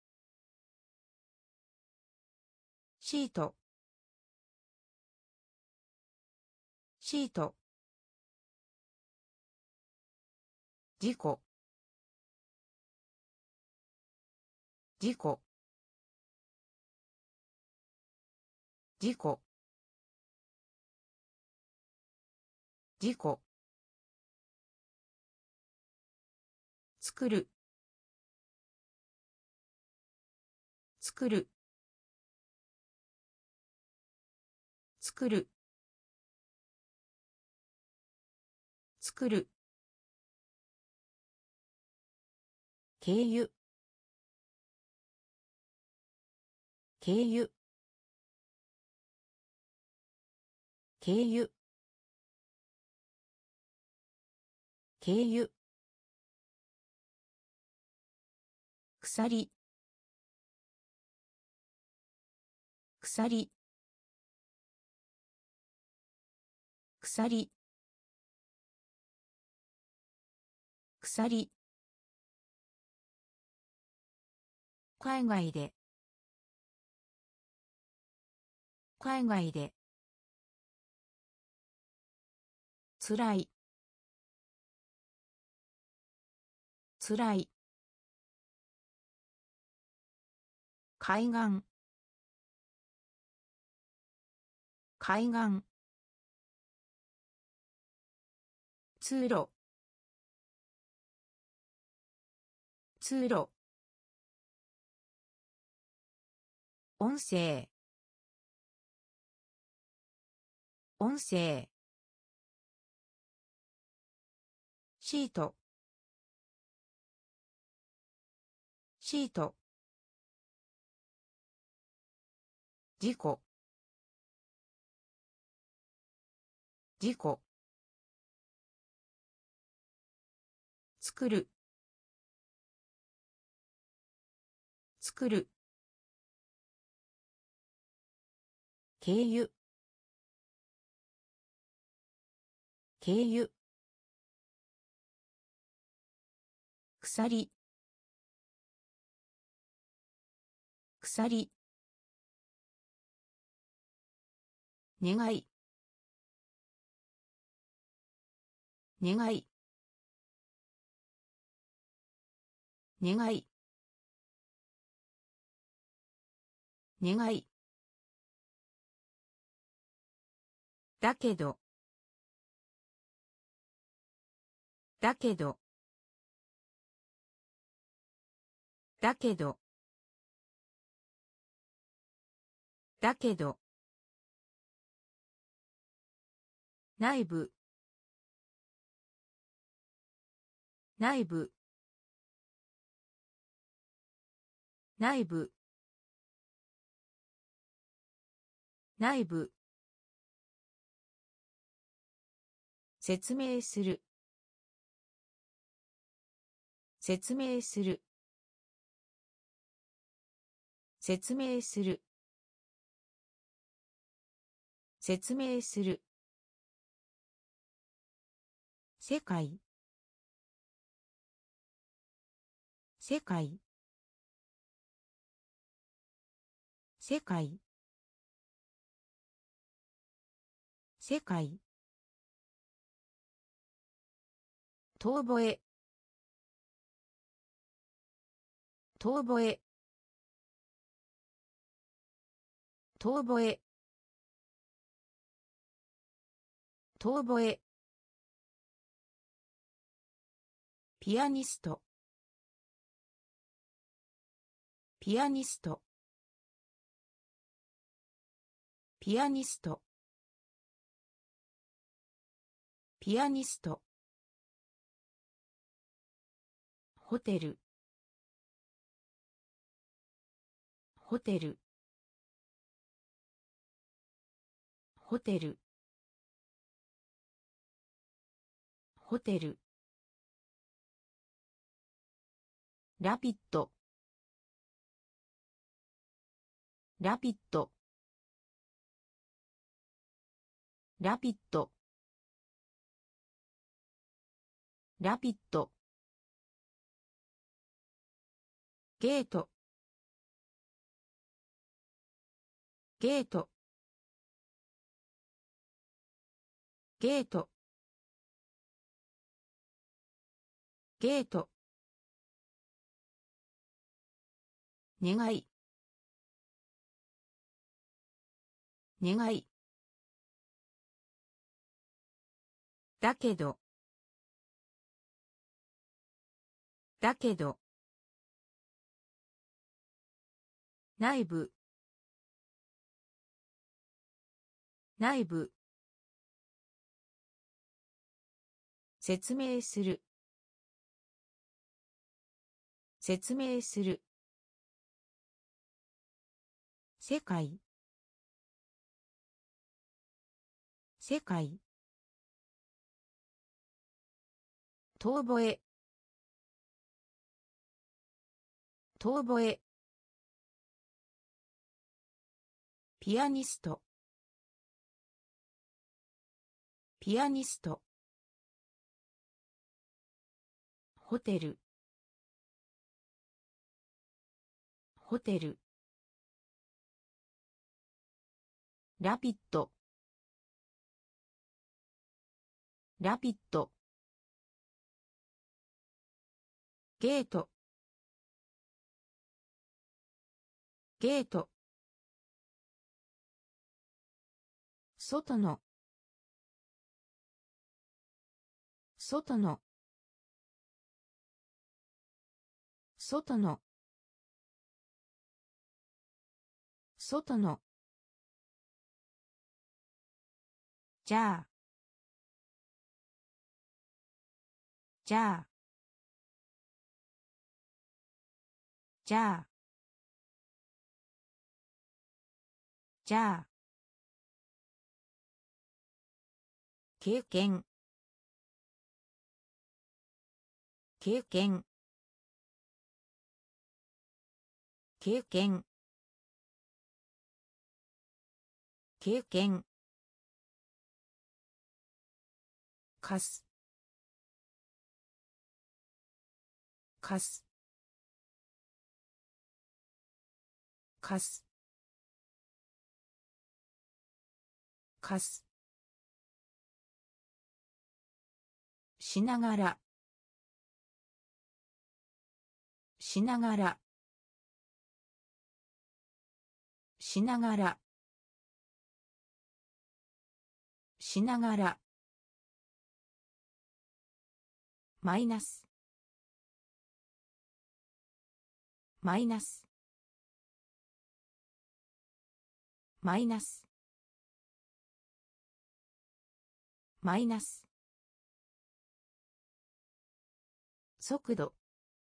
シートシート事故事故事故事故作る作る作る作る経由経由経由経由鎖鎖鎖鎖海外で海外でつらいつらい海岸海岸通路通路音声音声シートシート事故事故作る作る経由経由鎖鎖願い願い願い願いだけどだけどだけどだけど内部内部内部内部説明する説明する説明する説明する。世界。世界。世界。世界。遠吠え。遠吠え。遠吠え。遠吠え。ピアニスト。ピアニスト。ピアニスト。ピアニスト。ホテル。ホテル。ホテル。ホテル。ラピッド。ラピッド。ラピッド。ラピッド。ゲート。ゲート。ゲート。ゲート。願い。願い。だけど。だけど。内部。内部。説明する。説明する。世界。世界。遠吠え。遠吠え。ピアニスト。ピアニスト。ホテル。ホテル。ラピッド。ラピッド。ゲート。ゲート。外の。外の。外の。外の。じゃあ。じゃあ。じゃあ。じゃあ。経験。経験。経験。経験。かす。かす。かす。かす。しながら。しながら。しながら。しながら。マイナス。マイナス。マイナス。マイナス。速度。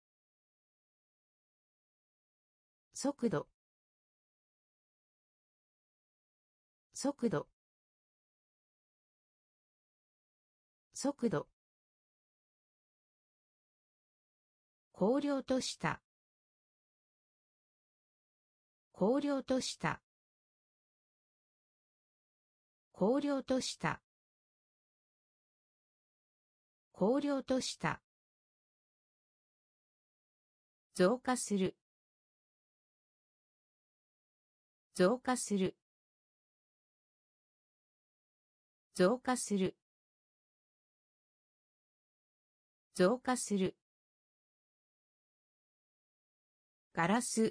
速度。速度。速度。荒涼とした。荒涼とした。 荒涼とした。荒涼とした。増加する。増加する。増加する。増加する。ガラス。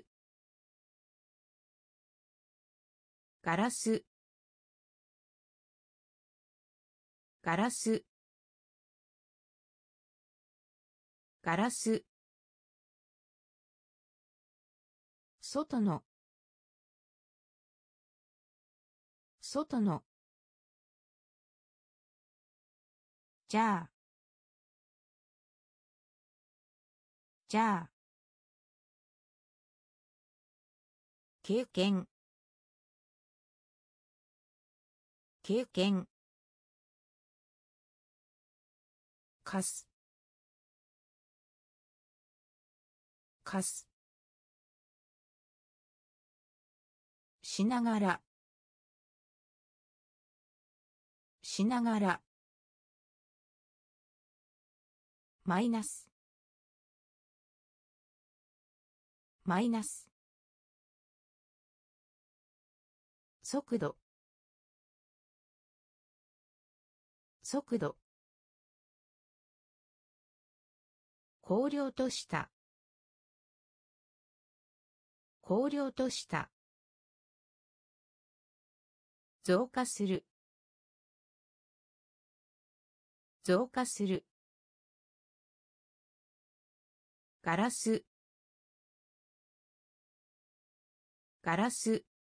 ガラス。ガラス。ガラス。外の。外の。じゃあ。じゃあ。経験。経験。かす。かす。しながら。しながら。マイナス。マイナス。速度。速度。荒涼とした。荒涼とした。増加する。増加する。ガラス。ガラス。